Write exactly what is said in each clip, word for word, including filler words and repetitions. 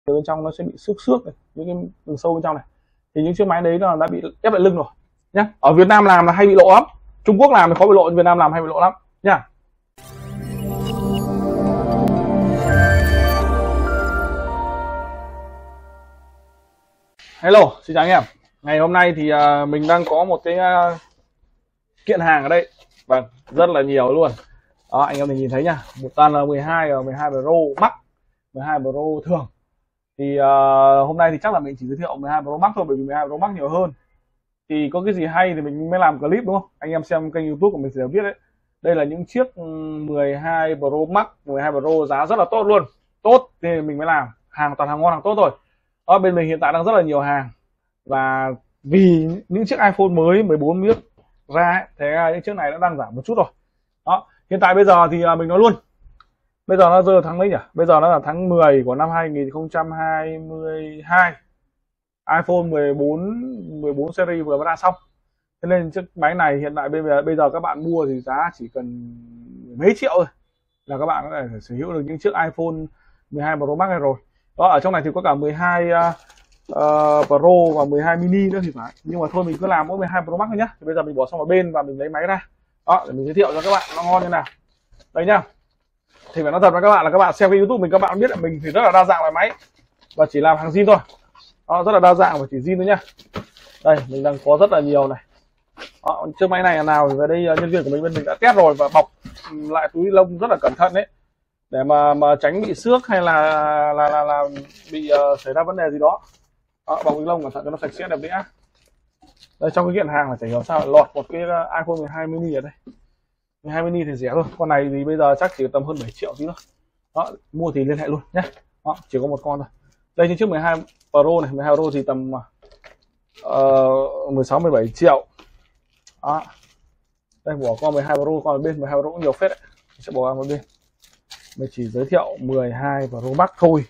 từ bên trong nó sẽ bị xước xước này, những cái đường sâu bên trong này, thì những chiếc máy đấy nó đã bị ép lại lưng rồi nhá. Ở Việt Nam làm là hay bị lộ lắm, Trung Quốc làm thì khó bị lộ, Việt Nam làm hay bị lộ lắm nhá. Hello, xin chào anh em. Ngày hôm nay thì uh, mình đang có một cái uh, kiện hàng ở đây, vâng, rất là nhiều luôn. Đó, anh em mình nhìn thấy nhá, một toàn là mười hai và mười hai Pro Max, mười hai Pro thường. Thì uh, hôm nay thì chắc là mình chỉ giới thiệu mười hai Pro Max thôi, bởi vì mười hai Pro Max nhiều hơn. Thì có cái gì hay thì mình mới làm clip, đúng không? Anh em xem kênh YouTube của mình sẽ biết đấy. Đây là những chiếc mười hai Pro Max, mười hai Pro giá rất là tốt luôn. Tốt thì mình mới làm, hàng toàn hàng ngon hàng tốt rồi. Ở bên mình hiện tại đang rất là nhiều hàng, và vì những chiếc iPhone mới mười bốn biết ra ấy, thế những chiếc này đã đang giảm một chút rồi. Đó, hiện tại bây giờ thì mình nói luôn, bây giờ nó giờ tháng mấy nhỉ? Bây giờ nó là tháng mười của năm hai nghìn không trăm hai mươi hai. iPhone mười bốn mười bốn series vừa mới ra xong, thế nên chiếc máy này hiện tại bây giờ bây giờ các bạn mua thì giá chỉ cần mấy triệu thôi là các bạn có thể sở hữu được những chiếc iPhone mười hai Pro Max này rồi. Đó, ở trong này thì có cả mười hai uh, Pro và mười hai mini nữa thì phải, nhưng mà thôi mình cứ làm mỗi mười hai Pro Max thôi nhá. Thì bây giờ mình bỏ sang một bên và mình lấy máy ra, đó, để mình giới thiệu cho các bạn nó ngon như nào. Đây nhá, thì phải nói thật với các bạn là các bạn xem cái YouTube mình, các bạn biết là mình thì rất là đa dạng loại máy và chỉ làm hàng zin thôi. Đó, rất là đa dạng và chỉ zin thôi nhá. Đây mình đang có rất là nhiều này. Đó, chiếc máy này là nào thì về đây nhân viên của mình bên mình đã test rồi và bọc lại túi lông rất là cẩn thận đấy, để mà mà tránh bị xước hay là là là, là bị uh, xảy ra vấn đề gì đó. Đó, bọc túi lông cẩn thận cho nó sạch sẽ đẹp đẽ. Đây, trong cái kiện hàng là chả hiểu sao lọt một cái iPhone mười hai mini ở đây. mười hai mini thì rẻ thôi, con này thì bây giờ chắc chỉ tầm hơn bảy triệu tí thôi. Đó, mua thì liên hệ luôn nhé. Đó, chỉ có một con thôi. Đây như chiếc mười hai Pro này, mười hai Pro thì tầm uh, mười sáu mười bảy triệu. Đó. Đây bỏ con mười hai Pro, còn bên mười hai Pro cũng nhiều phết đấy. Mình sẽ bỏ qua một bên. Mình chỉ giới thiệu mười hai Pro Max thôi.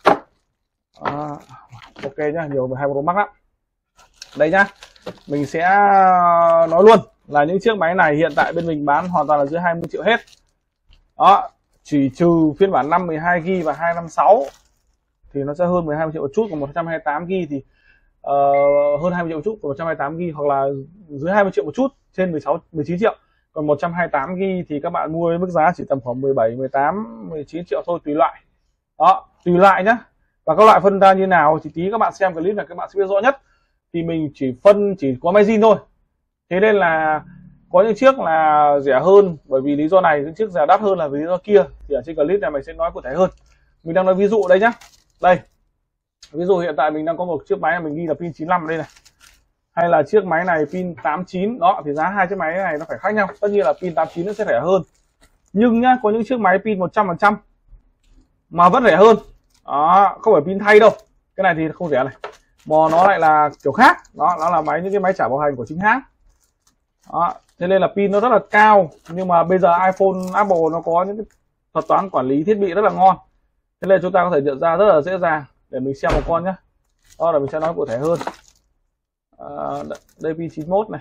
Đó. Ok nhá, nhiều mười hai Pro Max lắm. Đây nhá, mình sẽ nói luôn là những chiếc máy này hiện tại bên mình bán hoàn toàn là dưới hai mươi triệu hết. Đó, chỉ trừ phiên bản năm mười hai gi ga bai và hai năm sáu thì nó sẽ hơn mười hai triệu một chút, còn một trăm hai mươi tám gi ga bai thì uh, hơn hai mươi triệu một chút, còn một trăm hai mươi tám gi ga bai hoặc là dưới hai mươi triệu một chút, trên mười sáu mười chín triệu. Còn một trăm hai mươi tám gi ga bai thì các bạn mua với mức giá chỉ tầm khoảng mười bảy mười tám mười chín triệu thôi, tùy loại. Đó, tùy loại nhá. Và các loại phân ra như nào thì tí các bạn xem clip này các bạn sẽ biết rõ nhất. Thì mình chỉ phân chỉ có máy zin thôi. Thế nên là có những chiếc là rẻ hơn bởi vì lý do này, những chiếc rẻ đắt hơn là vì lý do kia. Thì ở trên clip này mình sẽ nói cụ thể hơn. Mình đang nói ví dụ đây nhá. Đây. Ví dụ hiện tại mình đang có một chiếc máy mình ghi là pin chín mươi lăm ở đây này. Hay là chiếc máy này pin tám mươi chín. Đó, thì giá hai chiếc máy này nó phải khác nhau. Tất nhiên là pin tám mươi chín nó sẽ rẻ hơn. Nhưng nhá, có những chiếc máy pin một trăm phần trăm mà vẫn rẻ hơn. Đó, không phải pin thay đâu. Cái này thì không rẻ này. Mà nó lại là kiểu khác. Đó, nó là máy những cái máy trả bảo hành của chính hãng. Đó, thế nên là pin nó rất là cao, nhưng mà bây giờ iPhone Apple nó có những cái thuật toán quản lý thiết bị rất là ngon, thế nên chúng ta có thể nhận ra rất là dễ dàng. Để mình xem một con nhé, đó là mình sẽ nói cụ thể hơn. À, đây pin chín mươi mốt này,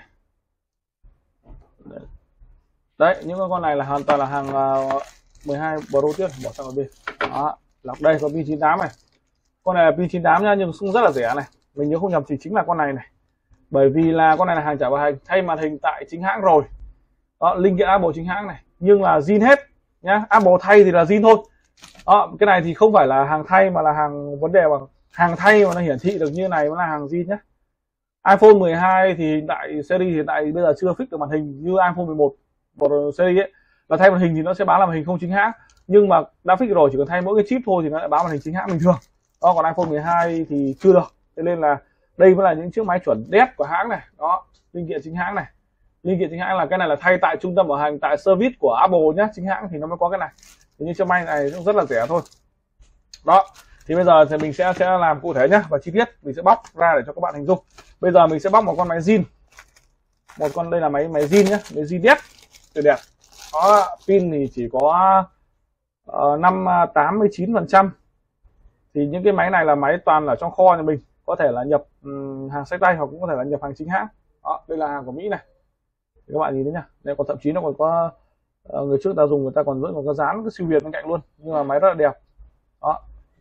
đấy những con này là hoàn toàn là hàng uh, mười hai Pro tiếp, bỏ sang một bên. Đó, lọc đây có pin chín mươi tám này, con này là pin chín mươi tám nhá, nhưng cũng rất là rẻ này. Mình nhớ không nhầm thì chính là con này này, bởi vì là con này là hàng trả bảo hành, thay màn hình tại chính hãng rồi. Đó, linh kiện Apple chính hãng này, nhưng là zin hết nhá. Apple thay thì là zin thôi. Đó, cái này thì không phải là hàng thay mà là hàng vấn đề bằng hàng thay mà nó hiển thị được như này nó là hàng zin nhá. iPhone mười hai thì hiện tại series hiện tại bây giờ chưa fix được màn hình như iPhone mười một series ấy, là thay màn hình thì nó sẽ báo là màn hình không chính hãng, nhưng mà đã fix rồi, chỉ cần thay mỗi cái chip thôi thì nó lại báo màn hình chính hãng bình thường. Đó, còn iPhone mười hai thì chưa được, cho nên là đây mới là những chiếc máy chuẩn đét của hãng này. Đó, linh kiện chính hãng này, linh kiện chính hãng là cái này là thay tại trung tâm bảo hành tại service của Apple nhé, chính hãng thì nó mới có cái này. Thì những chiếc máy này cũng rất là rẻ thôi. Đó, thì bây giờ thì mình sẽ sẽ làm cụ thể nhá và chi tiết, mình sẽ bóc ra để cho các bạn hình dung. Bây giờ mình sẽ bóc một con máy zin, một con đây là máy máy zin nhá, máy zin đét tuyệt đẹp. Đó, pin thì chỉ có uh, năm tám mươi chín phần trăm. Thì những cái máy này là máy toàn là trong kho nhà mình, có thể là nhập um, hàng sách tay hoặc cũng có thể là nhập hàng chính hãng. Đó, đây là hàng của Mỹ này, thì các bạn nhìn thấy nhá, đây còn thậm chí nó còn có uh, người trước ta dùng người ta còn vẫn còn có dán cái siêu việt bên cạnh luôn, nhưng mà máy rất là đẹp. Đó,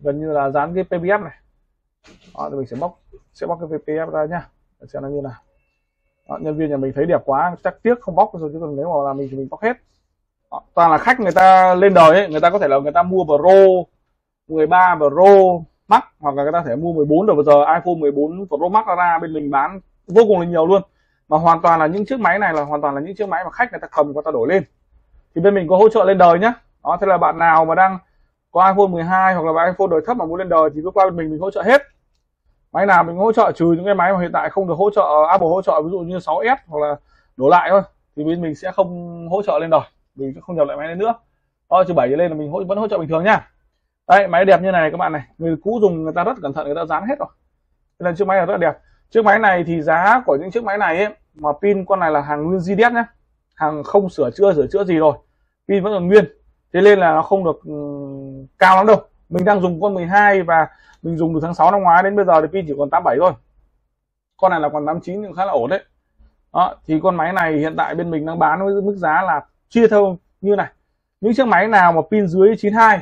gần như là dán cái pê pê ép này. Đó, thì mình sẽ bóc sẽ bóc cái pê pê ép ra nhá, để xem nó như nào. Đó, nhân viên nhà mình thấy đẹp quá chắc tiếc không bóc rồi, chứ còn nếu mà là mình thì mình bóc hết. Đó, toàn là khách người ta lên đời ấy, người ta có thể là người ta mua Pro mười ba Pro Max, hoặc là người ta có thể mua mười bốn, rồi bây giờ iPhone mười bốn Pro Max ra bên mình bán vô cùng là nhiều luôn, mà hoàn toàn là những chiếc máy này là hoàn toàn là những chiếc máy mà khách người ta cầm người ta đổi lên, thì bên mình có hỗ trợ lên đời nhá. Đó, thế là bạn nào mà đang có iPhone mười hai hoặc là iPhone đời thấp mà muốn lên đời thì cứ qua bên mình mình hỗ trợ hết. Máy nào mình hỗ trợ, trừ những cái máy mà hiện tại không được hỗ trợ, Apple hỗ trợ ví dụ như sáu S hoặc là đổ lại thôi, thì bên mình sẽ không hỗ trợ lên đời, mình sẽ không nhập lại máy lên nữa. Đó, trừ bảy trở lên là mình hỗ, vẫn hỗ trợ bình thường nha. Đây, máy đẹp như này các bạn này, người cũ dùng người ta rất cẩn thận, người ta dán hết rồi, nên là chiếc máy này rất là đẹp. Chiếc máy này thì giá của những chiếc máy này ấy, mà pin con này là hàng nguyên zê đê ét nhé, hàng không sửa chữa sửa chữa gì rồi, pin vẫn còn nguyên, thế nên là nó không được um, cao lắm đâu. Mình đang dùng con mười hai và mình dùng từ tháng sáu năm ngoái đến bây giờ thì pin chỉ còn tám mươi bảy thôi, con này là còn tám mươi chín cũng khá là ổn đấy. Đó, thì con máy này hiện tại bên mình đang bán với mức giá là chia theo như này. Những chiếc máy nào mà pin dưới chín mươi hai,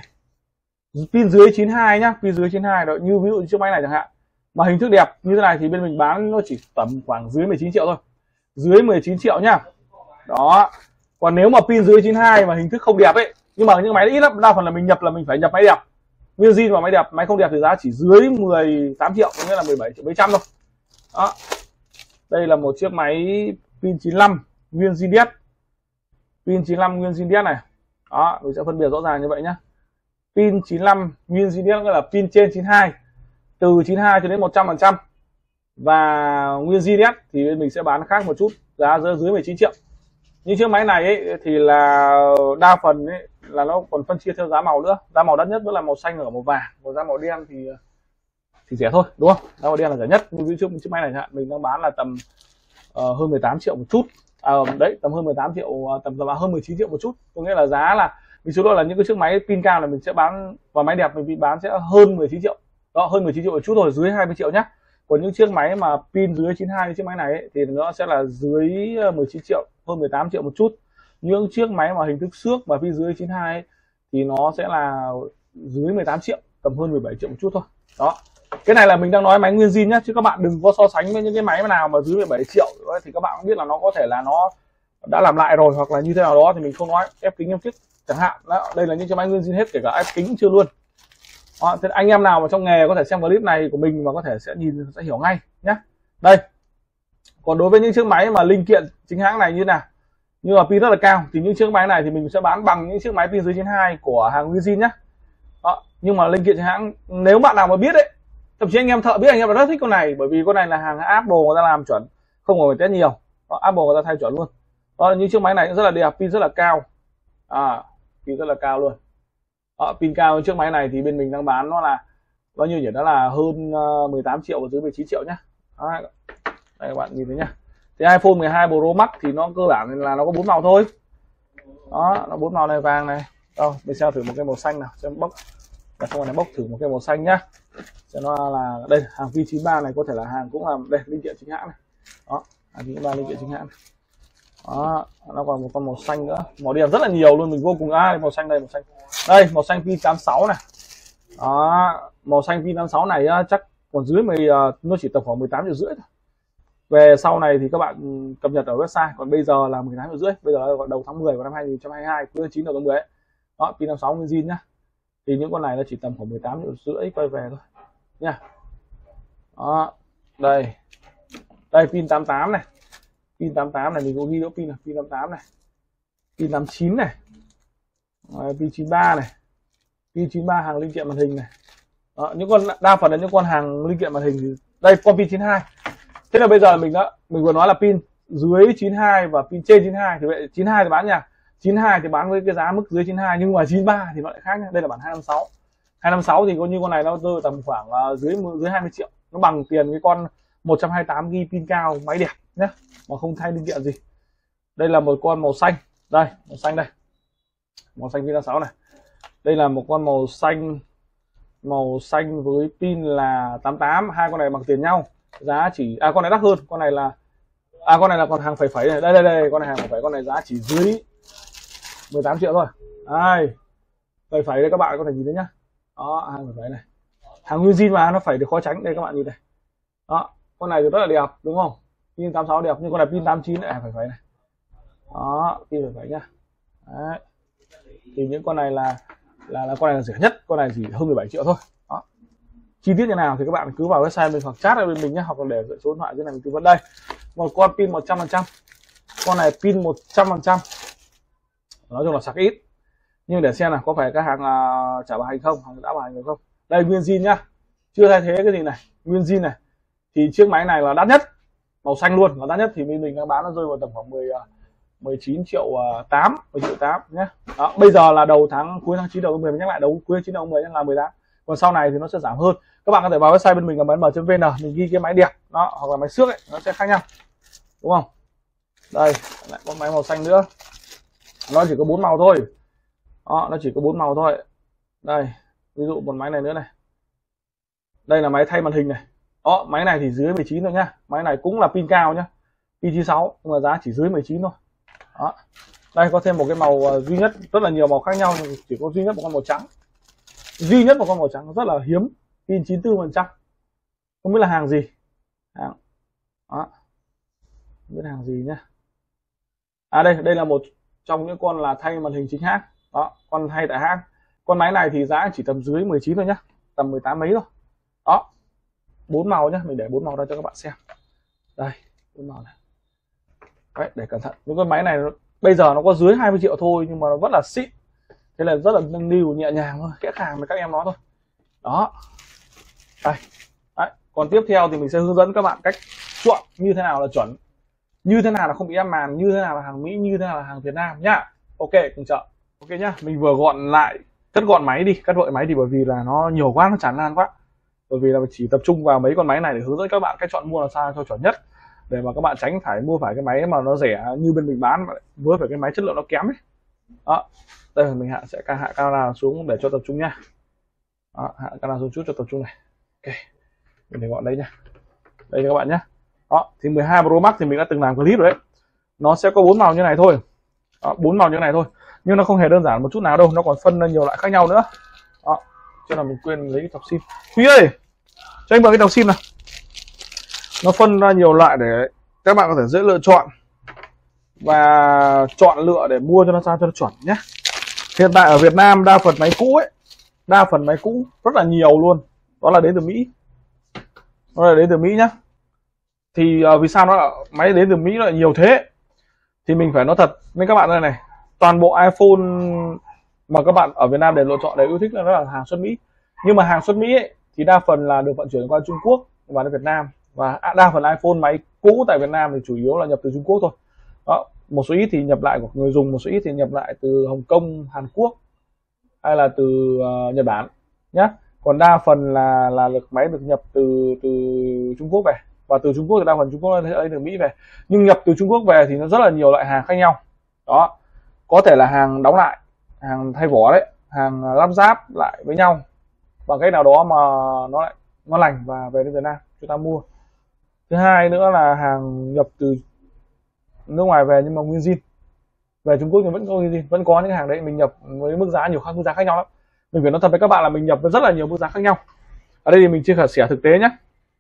pin dưới chín mươi hai nhá, pin dưới chín mươi hai đó, như ví dụ như chiếc máy này chẳng hạn, mà hình thức đẹp như thế này thì bên mình bán nó chỉ tầm khoảng dưới mười chín triệu thôi, dưới mười chín triệu nhá. Đó, còn nếu mà pin dưới chín mươi hai mà hình thức không đẹp ấy, nhưng mà những máy ít lắm, đa phần là mình nhập là mình phải nhập máy đẹp, nguyên zin và máy đẹp, máy không đẹp thì giá chỉ dưới mười tám triệu, có nghĩa là mười bảy triệu mấy trăm thôi. Đó, đây là một chiếc máy pin chín mươi lăm nguyên zin đét, pin chín mươi lăm nguyên zin đét này. Đó, mình sẽ phân biệt rõ ràng như vậy nhá. Pin chín mươi lăm nguyên zin đét nghĩa là pin trên chín mươi hai, từ chín mươi hai cho đến một trăm phần trăm, và nguyên zin đét thì bên mình sẽ bán khác một chút, giá dưới mười chín triệu. Những chiếc máy này ấy, thì là đa phần ấy, là nó còn phân chia theo giá màu nữa. Giá màu đắt nhất vẫn là màu xanh ở màu vàng, còn giá màu đen thì thì rẻ thôi, đúng không? Giá màu đen là rẻ nhất. Như chiếc chiếc máy này mình đang bán là tầm uh, hơn mười tám triệu một chút, à, đấy tầm hơn mười tám triệu, tầm tầm hơn mười chín triệu một chút. Có nghĩa là giá là mình số đó là những cái chiếc máy pin cao là mình sẽ bán, và máy đẹp mình bán sẽ hơn mười chín triệu. Đó, hơn mười chín triệu một chút rồi, dưới hai mươi triệu nhá. Còn những chiếc máy mà pin dưới chín mươi hai, chiếc máy này ấy, thì nó sẽ là dưới mười chín triệu, hơn mười tám triệu một chút. Những chiếc máy mà hình thức xước và pin dưới chín mươi hai ấy, thì nó sẽ là dưới mười tám triệu, tầm hơn mười bảy triệu một chút thôi. Đó, cái này là mình đang nói máy nguyên zin nhá, chứ các bạn đừng có so sánh với những cái máy nào mà dưới mười bảy triệu ấy, thì các bạn cũng biết là nó có thể là nó đã làm lại rồi hoặc là như thế nào đó, thì mình không nói. Ép kính em chiếc chẳng hạn, đó, đây là những cái máy nguyên zin hết, kể cả ép kính chưa luôn. Đó, thế anh em nào mà trong nghề có thể xem clip này của mình và có thể sẽ nhìn sẽ hiểu ngay nhé. Đây, còn đối với những chiếc máy mà linh kiện chính hãng này như nào, như là pin rất là cao, thì những chiếc máy này thì mình sẽ bán bằng những chiếc máy pin dưới chín mươi hai của hàng nguyên zin nhé. Đó, nhưng mà linh kiện chính hãng, nếu bạn nào mà biết ấy, thậm chí anh em thợ biết, anh em rất thích con này, bởi vì con này là hàng Apple người ta làm chuẩn, không phải test nhiều. Đó, Apple người ta thay chuẩn luôn. Đó, những chiếc máy này cũng rất là đẹp, pin rất là cao, à, pin rất là cao luôn. Đó, pin cao chiếc máy này thì bên mình đang bán nó là bao nhiêu nhỉ? Đó là hơn uh, mười tám triệu và dưới mười chín triệu nhá. Đó, đây các bạn nhìn thấy nhá. Thì iPhone mười hai Pro Max thì nó cơ bản là nó có bốn màu thôi. Đó, nó bốn màu này, vàng này. Đâu, mình xem thử một cái màu xanh nào, xem bóc. Và không này bóc thử một cái màu xanh nhá. Cho nó là đây, hàng V chín ba này có thể là hàng cũng là đây linh kiện chính hãng này. Đó, hàng chín ba linh kiện chính hãng này. Đó, nó còn một con màu xanh nữa, màu đen rất là nhiều luôn, mình vô cùng ai. À, màu xanh đây, màu xanh đây, màu xanh pin tám mươi sáu này. Đó, màu xanh pin tám mươi sáu này chắc còn dưới mười, nó chỉ tầm khoảng mười tám triệu rưỡi thôi. Về sau này thì các bạn cập nhật ở website, còn bây giờ là mười tám triệu rưỡi, bây giờ là đầu tháng mười của năm hai nghìn không trăm hai mươi hai, cuối tháng chín đầu tháng mười ấy. Đó, pin tám mươi sáu nguyên zin nhá. Thì những con này nó chỉ tầm khoảng mười tám triệu rưỡi quay về thôi nha. Đó, đây đây pin tám mươi tám này, pin tám mươi tám này mình có ghi nữa, pin này, pin tám mươi tám này, pin tám mươi chín này, pin chín mươi ba này, pin chín mươi ba hàng linh kiện màn hình này. Đó, những con đa phần là những con hàng linh kiện màn hình thì đây con pin chín mươi hai. Thế là bây giờ mình đã mình vừa nói là pin dưới chín mươi hai và pin trên chín mươi hai, thì vậy chín mươi hai thì bán nha, chín mươi hai thì bán với cái giá mức dưới chín mươi hai, nhưng mà chín mươi ba thì nó lại khác nhá. Đây là bản hai năm sáu, hai năm sáu thì coi như con này nó rơi tầm khoảng uh, dưới dưới hai mươi triệu, nó bằng tiền cái con một trăm hai mươi tám gi ga bai pin cao máy đẹp nhé, mà không thay linh kiện gì. Đây là một con màu xanh, đây màu xanh đây, màu xanh pin tám mươi sáu này. Đây là một con màu xanh, màu xanh với pin là tám mươi tám, hai con này bằng tiền nhau, giá chỉ à con này đắt hơn, con này là à con này là còn hàng phẩy phẩy này, đây đây đây con này hàng phẩy phẩy, con này giá chỉ dưới mười tám triệu thôi. Đây phẩy phẩy đây, các bạn có thể nhìn thấy nhá. Đó, hàng phẩy phẩy này, Hàng nguyên zin mà nó phải được khó tránh. Đây các bạn nhìn này, đó con này thì rất là đẹp đúng không, pin tám mươi sáu đẹp, nhưng con này pin tám mươi chín lại phải phải này, đó pin phải phải nhá. Đấy. Thì những con này là là là con này là rẻ nhất, con này chỉ hơn mười bảy triệu thôi. Đó. Chi tiết như nào thì các bạn cứ vào website mình hoặc chat ở bên mình nhé, hoặc là để số điện thoại dưới này mình tư vấn. Đây một con pin một trăm phần trăm, con này pin một trăm phần trăm, nói chung là sạc ít, nhưng để xem là có phải các hàng uh, trả bảo hành không, hàng đã bảo hành được không. Đây nguyên zin nhá, chưa thay thế cái gì này, nguyên zin này. Thì chiếc máy này là đắt nhất, màu xanh luôn là đắt nhất, thì mình mình đang bán nó rơi vào tầm khoảng mười chín triệu tám, mười triệu tám nhé. Đó, bây giờ là đầu tháng cuối tháng chín đầu tháng mười, mình nhắc lại đầu cuối chín đầu tháng mười là mười tám. Còn sau này thì nó sẽ giảm hơn. Các bạn có thể vào website bên mình là m chấm vn, mình ghi cái máy đẹp đó hoặc là máy xước ấy, nó sẽ khác nhau. Đúng không? Đây, lại có máy màu xanh nữa. Nó chỉ có bốn màu thôi. Đó, nó chỉ có bốn màu thôi. Đây, ví dụ một máy này nữa này. Đây là máy thay màn hình này. Đó, máy này thì dưới mười chín thôi nhá. Máy này cũng là pin cao nhá. pin chín sáu nhưng mà giá chỉ dưới mười chín thôi. Đó. Đây có thêm một cái màu duy nhất, rất là nhiều màu khác nhau nhưng chỉ có duy nhất một con màu trắng. Duy nhất một con màu trắng rất là hiếm, pin chín mươi tư phần trăm. Không biết là hàng gì. Hàng. Đó. Không biết hàng gì nhá. À đây, đây là một trong những con là thay màn hình chính hãng. Đó, con thay tại hãng. Con máy này thì giá chỉ tầm dưới mười chín thôi nhá, tầm mười tám mấy thôi. Đó. Bốn màu nhá, mình để bốn màu ra cho các bạn xem. Đây, bốn màu này. Đấy, để cẩn thận. Những con máy này bây giờ nó có dưới hai mươi triệu thôi nhưng mà nó vẫn là xịn. Thế là rất là nâng niu nhẹ nhàng thôi, kẽ khàng với các em nó thôi. Đó. Đây. Đấy. Còn tiếp theo thì mình sẽ hướng dẫn các bạn cách chọn như thế nào là chuẩn, như thế nào là không bị ép màn, như thế nào là hàng Mỹ, như thế nào là hàng Việt Nam nhá. Ok, cùng chợ. Ok nhá, mình vừa gọn lại, cất gọn máy đi, cất vội máy thì bởi vì là nó nhiều quá, nó tràn lan quá. Bởi vì là chỉ tập trung vào mấy con máy này để hướng dẫn các bạn cách chọn mua làm sao cho chuẩn nhất, để mà các bạn tránh phải mua phải cái máy mà nó rẻ như bên mình bán với phải cái máy chất lượng nó kém ấy. Đó. Đây mình hạ sẽ hạ camera xuống để cho tập trung nha. Đó, hạ camera xuống chút cho tập trung này. Ok. Mình để gọn đây nha. Đây các bạn nhé. Đó, thì mười hai Pro Max thì mình đã từng làm clip rồi đấy. Nó sẽ có bốn màu như này thôi. Đó, bốn màu như này thôi. Nhưng nó không hề đơn giản một chút nào đâu, nó còn phân ra nhiều loại khác nhau nữa. Đó, cho nên mình quên lấy cái cọc sim. Huy ơi, cho anh mượn cái cọc sim nào. Nó phân ra nhiều loại để các bạn có thể dễ lựa chọn và chọn lựa để mua cho nó sao cho nó chuẩn nhé. Hiện tại ở Việt Nam đa phần máy cũ ấy, đa phần máy cũ rất là nhiều luôn, đó là đến từ Mỹ. Đó là đến từ Mỹ nhá. Thì uh, vì sao nó là máy đến từ Mỹ lại nhiều thế? Thì mình phải nói thật với các bạn đây này, toàn bộ iPhone mà các bạn ở Việt Nam để lựa chọn để yêu thích là nó là hàng xuất Mỹ. Nhưng mà hàng xuất Mỹ ấy, thì đa phần là được vận chuyển qua Trung Quốc và đến Việt Nam, và đa phần iPhone máy cũ tại Việt Nam thì chủ yếu là nhập từ Trung Quốc thôi. Đó, một số ít thì nhập lại của người dùng, một số ít thì nhập lại từ Hồng Kông, Hàn Quốc hay là từ uh, Nhật Bản nhá. Còn đa phần là là được máy được nhập từ từ Trung Quốc về, và từ Trung Quốc thì đa phần Trung Quốc lấy từ Mỹ về. Nhưng nhập từ Trung Quốc về thì nó rất là nhiều loại hàng khác nhau. Đó, có thể là hàng đóng lại, hàng thay vỏ đấy, hàng lắp ráp lại với nhau bằng cách nào đó mà nó lại ngon lành và về đến Việt Nam chúng ta mua. Thứ hai nữa là hàng nhập từ nước ngoài về nhưng mà nguyên zin, về Trung Quốc nhưng vẫn có nguyên zin, vẫn có những hàng đấy mình nhập với mức giá nhiều khác mức giá khác nhau lắm. Mình phải nói thật với các bạn là mình nhập với rất là nhiều mức giá khác nhau. Ở đây thì mình chia sẻ thực tế nhé.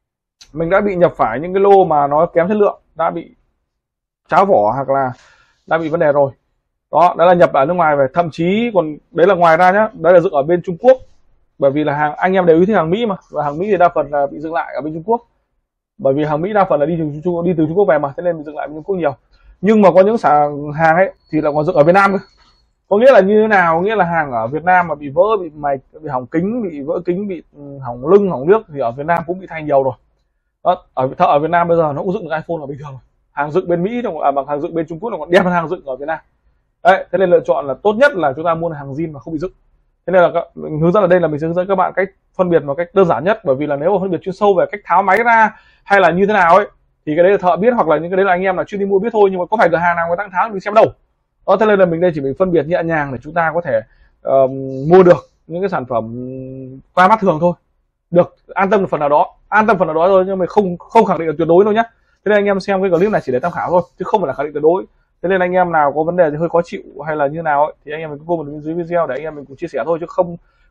Mình đã bị nhập phải những cái lô mà nó kém chất lượng, đã bị cháo vỏ hoặc là đã bị vấn đề rồi. Đó, đó là nhập ở nước ngoài về, thậm chí còn đấy là ngoài ra nhá, đấy là dựng ở bên Trung Quốc. Bởi vì là hàng anh em đều yêu thích hàng Mỹ mà, và hàng Mỹ thì đa phần là bị dựng lại ở bên Trung Quốc. Bởi vì hàng Mỹ đa phần là đi từ Trung Quốc, đi từ Trung Quốc về mà, thế nên mình dựng lại bên Trung Quốc nhiều. Nhưng mà có những sản hàng ấy thì là còn dựng ở Việt Nam cơ. Có nghĩa là như thế nào? Nghĩa là hàng ở Việt Nam mà bị vỡ, bị mạch, bị hỏng kính, bị vỡ kính, bị hỏng lưng, hỏng nước thì ở Việt Nam cũng bị thay nhiều rồi. Đó, ở thợ ở Việt Nam bây giờ nó cũng dựng được iPhone là bình thường. Hàng dựng bên Mỹ à, bằng hàng dựng bên Trung Quốc là còn đẹp hơn hàng dựng ở Việt Nam. Đấy, thế nên lựa chọn là tốt nhất là chúng ta mua hàng zin mà không bị dựng. Thế nên là các, mình hướng dẫn ở đây là mình sẽ hướng dẫn các bạn cách phân biệt một cách đơn giản nhất, bởi vì là nếu mà phân biệt chuyên sâu về cách tháo máy ra hay là như thế nào ấy thì cái đấy là thợ biết, hoặc là những cái đấy là anh em là chuyên đi mua biết thôi, nhưng mà có phải cửa hàng nào người ta tháo mình xem đâu. Đó, thế nên là mình đây chỉ mình phân biệt nhẹ nhàng để chúng ta có thể uh, mua được những cái sản phẩm qua mắt thường thôi, được an tâm phần nào đó, an tâm phần nào đó thôi, nhưng mà không không khẳng định được tuyệt đối đâu nhé. Thế nên anh em xem cái clip này chỉ để tham khảo thôi, chứ không phải là khẳng định tuyệt đối. Thế nên anh em nào có vấn đề thì hơi khó chịu hay là như nào ấy, thì anh em mình cứ comment bên dưới video để anh em mình cùng chia sẻ thôi, chứ không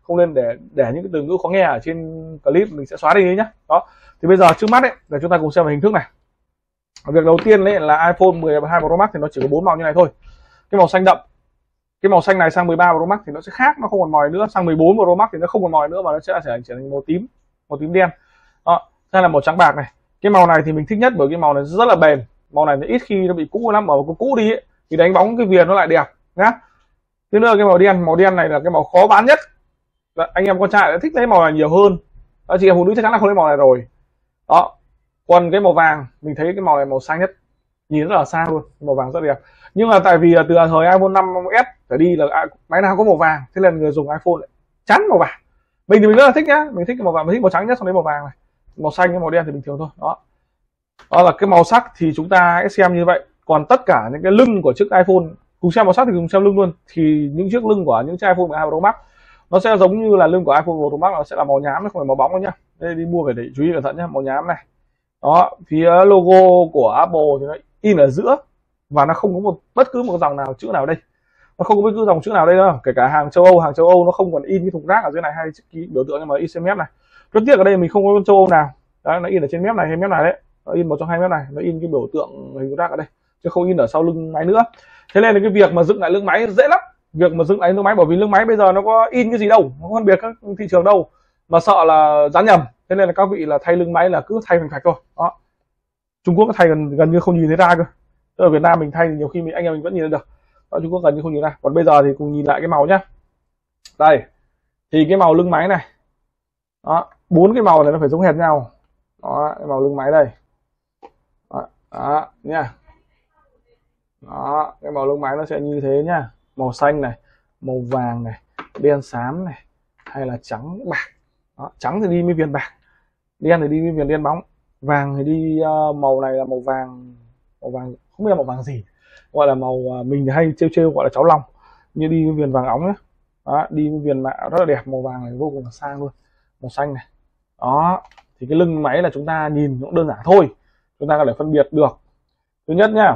không nên để để những cái từ ngữ khó nghe ở trên clip, mình sẽ xóa đi nhé. Đó, thì bây giờ trước mắt đấy là chúng ta cùng xem về hình thức này. Việc đầu tiên đấy là iPhone mười hai Pro Max thì nó chỉ có bốn màu như này thôi. Cái màu xanh đậm, cái màu xanh này sang mười ba Pro Max thì nó sẽ khác, nó không còn màu nữa. Sang mười bốn Pro Max thì nó không còn màu nữa mà nó sẽ trở thành trở thành màu tím, màu tím đen. Đó, đây là màu trắng bạc này. Cái màu này thì mình thích nhất bởi cái màu này rất là bền. Màu này thì ít khi nó bị cũ lắm, mà có cũ đi ấy, thì đánh bóng cái viền nó lại đẹp nhá. Thứ nữa cái màu đen, màu đen này là cái màu khó bán nhất. Đó, anh em con trai đã thích lấy màu này nhiều hơn. Đó, chị em phụ nữ chắc chắn là không lấy màu này rồi. Đó, còn cái màu vàng mình thấy cái màu này màu xanh nhất, nhìn rất là xa luôn, màu vàng rất đẹp. Nhưng mà tại vì từ thời iPhone năm S trở đi là máy nào có màu vàng, thế nên người dùng iPhone lại chán màu vàng. Mình thì mình rất là thích nhá, mình thích cái màu vàng, mình thích màu trắng nhất, xong đến màu vàng này, màu xanh với màu đen thì bình thường thôi. Đó, đó là cái màu sắc thì chúng ta hãy xem như vậy. Còn tất cả những cái lưng của chiếc iPhone, cùng xem màu sắc thì cùng xem lưng luôn, thì những chiếc lưng của những chiếc iPhone mười hai Pro Max nó sẽ giống như là lưng của iPhone Pro Max, nó sẽ là màu nhám, nó không phải màu bóng đâu nhá. Đây, đi mua phải để chú ý cẩn thận nhá, màu nhám này. Đó, phía logo của Apple thì nó in ở giữa và nó không có một bất cứ một dòng nào, chữ nào đây, nó không có bất cứ dòng chữ nào đây đâu. Kể cả hàng châu Âu, hàng châu Âu nó không còn in cái thùng rác ở dưới này hay cái biểu tượng nhưng mà in trên mép này. Rất tiếc ở đây mình không có châu Âu nào. Đấy, nó in ở trên mép này hay mép này đấy, nó in một trong hai mép này, nó in cái biểu tượng hình rác ở đây chứ không in ở sau lưng máy nữa. Thế nên là cái việc mà dựng lại lưng máy dễ lắm, việc mà dựng lại lưng máy, bởi vì lưng máy bây giờ nó có in cái gì đâu, nó không phân biệt các thị trường đâu, mà sợ là dán nhầm. Thế nên là các vị là thay lưng máy là cứ thay phành phạch thôi. Đó, Trung Quốc thay gần gần như không nhìn thấy ra cơ. Ở Việt Nam mình thay thì nhiều khi mình anh em mình vẫn nhìn được. Ở Trung Quốc gần như không nhìn ra. Còn bây giờ thì cùng nhìn lại cái màu nhá. Đây thì cái màu lưng máy này, đó, bốn cái màu này nó phải giống hệt nhau. Đó, cái màu lưng máy đây. Đó, đó nha. Đó, cái màu lưng máy nó sẽ như thế nhá. Màu xanh này, màu vàng này, đen xám này, hay là trắng bạc. Đó, trắng thì đi với viền bạc, đen thì đi với viền đen bóng, vàng thì đi uh, màu này là màu vàng, màu vàng không biết là màu vàng gì, gọi là màu uh, mình hay trêu trêu gọi là cháu lòng, như đi với viền vàng óng nhé. Đó, đi với viền mạ rất là đẹp, màu vàng này vô cùng là sang luôn, màu xanh này. Đó, thì cái lưng máy là chúng ta nhìn cũng đơn giản thôi, chúng ta có thể phân biệt được. Thứ nhất nhá,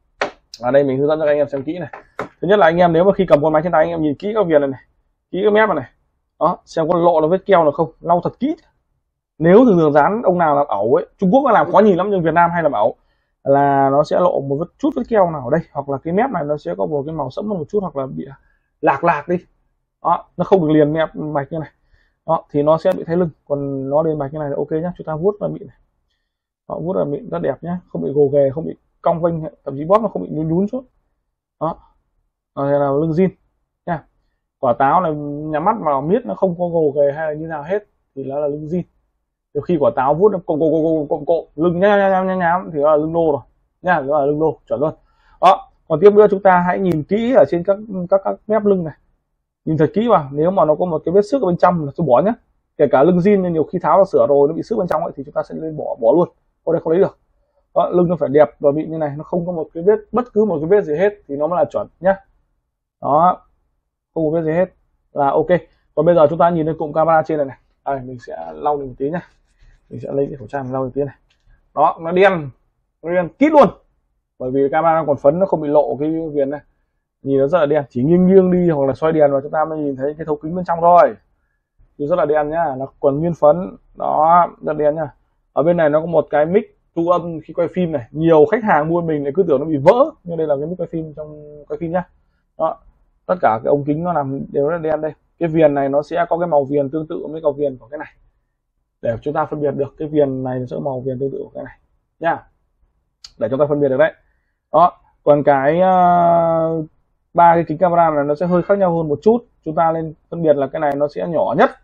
ở đây mình hướng dẫn cho anh em xem kỹ này. Thứ nhất là anh em nếu mà khi cầm con máy trên tay anh em nhìn kỹ các viền này, này, kỹ cái mép này, này. Đó, xem có lộ nó vết keo nào không, lau thật kỹ. Nếu thường thường dán ông nào làm ẩu ấy, Trung Quốc nó làm khó nhìn lắm, nhưng Việt Nam hay làm ẩu là nó sẽ lộ một chút vết keo nào ở đây, hoặc là cái mép này nó sẽ có một cái màu sẫm một chút, hoặc là bị lạc lạc đi. Đó, nó không được liền mép mạch như này. Đó, thì nó sẽ bị thay lưng. Còn nó liền mạch như này là ok nhá, chúng ta vuốt là mịn này. Đó, vuốt là mịn rất đẹp nhá, không bị gồ ghề, không bị cong vênh, thậm chí bóp nó không bị nhún nhún xuống. Đó, đây là lưng zin nha. Quả táo là nhắm mắt mà miết nó không có gồ ghề hay là như nào hết thì nó là lưng zin. Nhiều khi quả táo vuốt nó cộm cộm cộm cộm cộm lưng nhá nhá nhá nhá thì nó là lưng lô rồi nha, đó là lưng lô chuẩn luôn. Đó, còn tiếp nữa chúng ta hãy nhìn kỹ ở trên các các các mép lưng này, nhìn thật kỹ vào, nếu mà nó có một cái vết xước ở bên trong là tôi bỏ nhé. Kể cả lưng zin nên nhiều khi tháo ra sửa rồi nó bị xước bên trong ấy thì chúng ta sẽ lên bỏ bỏ luôn, có đây không lấy được. Đó, lưng nó phải đẹp và mịn như này, nó không có một cái vết, bất cứ một cái vết gì hết thì nó mới là chuẩn nhá. Đó, không có vết gì hết là ok. Còn bây giờ chúng ta nhìn lên cụm camera trên này này, đây mình sẽ lau một tí nhá, mình sẽ lấy cái khẩu trang lau một tí này. Đó, nó đen, nó đen kít luôn, bởi vì camera còn phấn nó không bị lộ cái viền này, nhìn nó rất là đen. Chỉ nghiêng nghiêng đi hoặc là xoay đèn vào chúng ta mới nhìn thấy cái thấu kính bên trong thôi, thì rất là đen nhá, nó còn nguyên phấn. Đó, rất đen nhá. Ở bên này nó có một cái mic thu âm khi quay phim này, nhiều khách hàng mua mình lại cứ tưởng nó bị vỡ, nhưng đây là cái mic quay phim trong quay phim nhá. Đó, tất cả cái ống kính nó làm đều rất là đen đây. Cái viền này nó sẽ có cái màu viền tương tự với màu viền của cái này, để chúng ta phân biệt được cái viền này sẽ màu viền tương tự của cái này nha, để chúng ta phân biệt được đấy. Đó, còn cái uh, ba cái kính camera này nó sẽ hơi khác nhau hơn một chút, chúng ta nên phân biệt là cái này nó sẽ nhỏ nhất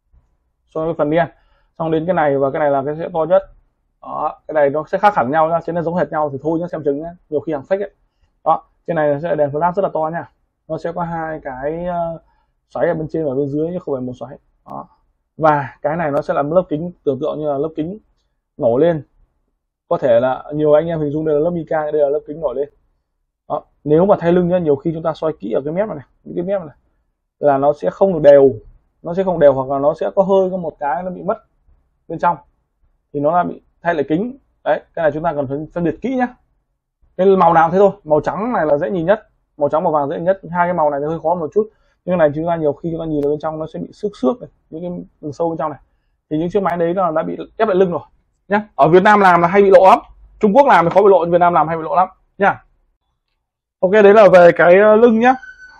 so với phần đen, xong đến cái này và cái này là cái sẽ to nhất. Đó, cái này nó sẽ khác hẳn nhau nhá, chứ nó giống hệt nhau thì thôi nhá, xem chừng nhá, nhiều khi hàng fake ấy. Đó, cái này sẽ đèn flash rất là to nha, nó sẽ có hai cái uh, xoáy ở bên trên và bên dưới chứ không phải một xoáy. Đó, và cái này nó sẽ làm lớp kính tưởng tượng như là lớp kính nổi lên, có thể là nhiều anh em hình dung đây là lớp mica, đây là lớp kính nổi lên. Đó, nếu mà thay lưng nhá, nhiều khi chúng ta xoay kỹ ở cái mép này, những cái mép này là nó sẽ không được đều, nó sẽ không đều, hoặc là nó sẽ có hơi có một cái nó bị mất bên trong thì nó là bị thay lại kính. Đấy, cái này chúng ta cần phải phân biệt kỹ nhá. Cái màu nào thế thôi, màu trắng này là dễ nhìn nhất, màu trắng màu vàng dễ nhìn nhất, hai cái màu này thì hơi khó một chút. Nhưng này chúng ta nhiều khi chúng ta nhìn vào bên trong nó sẽ bị xước xước này, những cái đường sâu bên trong này, thì những chiếc máy đấy là đã bị ép lại lưng rồi nhá. Ở Việt Nam làm là hay bị lộ lắm, Trung Quốc làm thì khó bị lộ, Việt Nam làm hay bị lộ lắm nhá. Ok, đấy là về cái lưng nhá.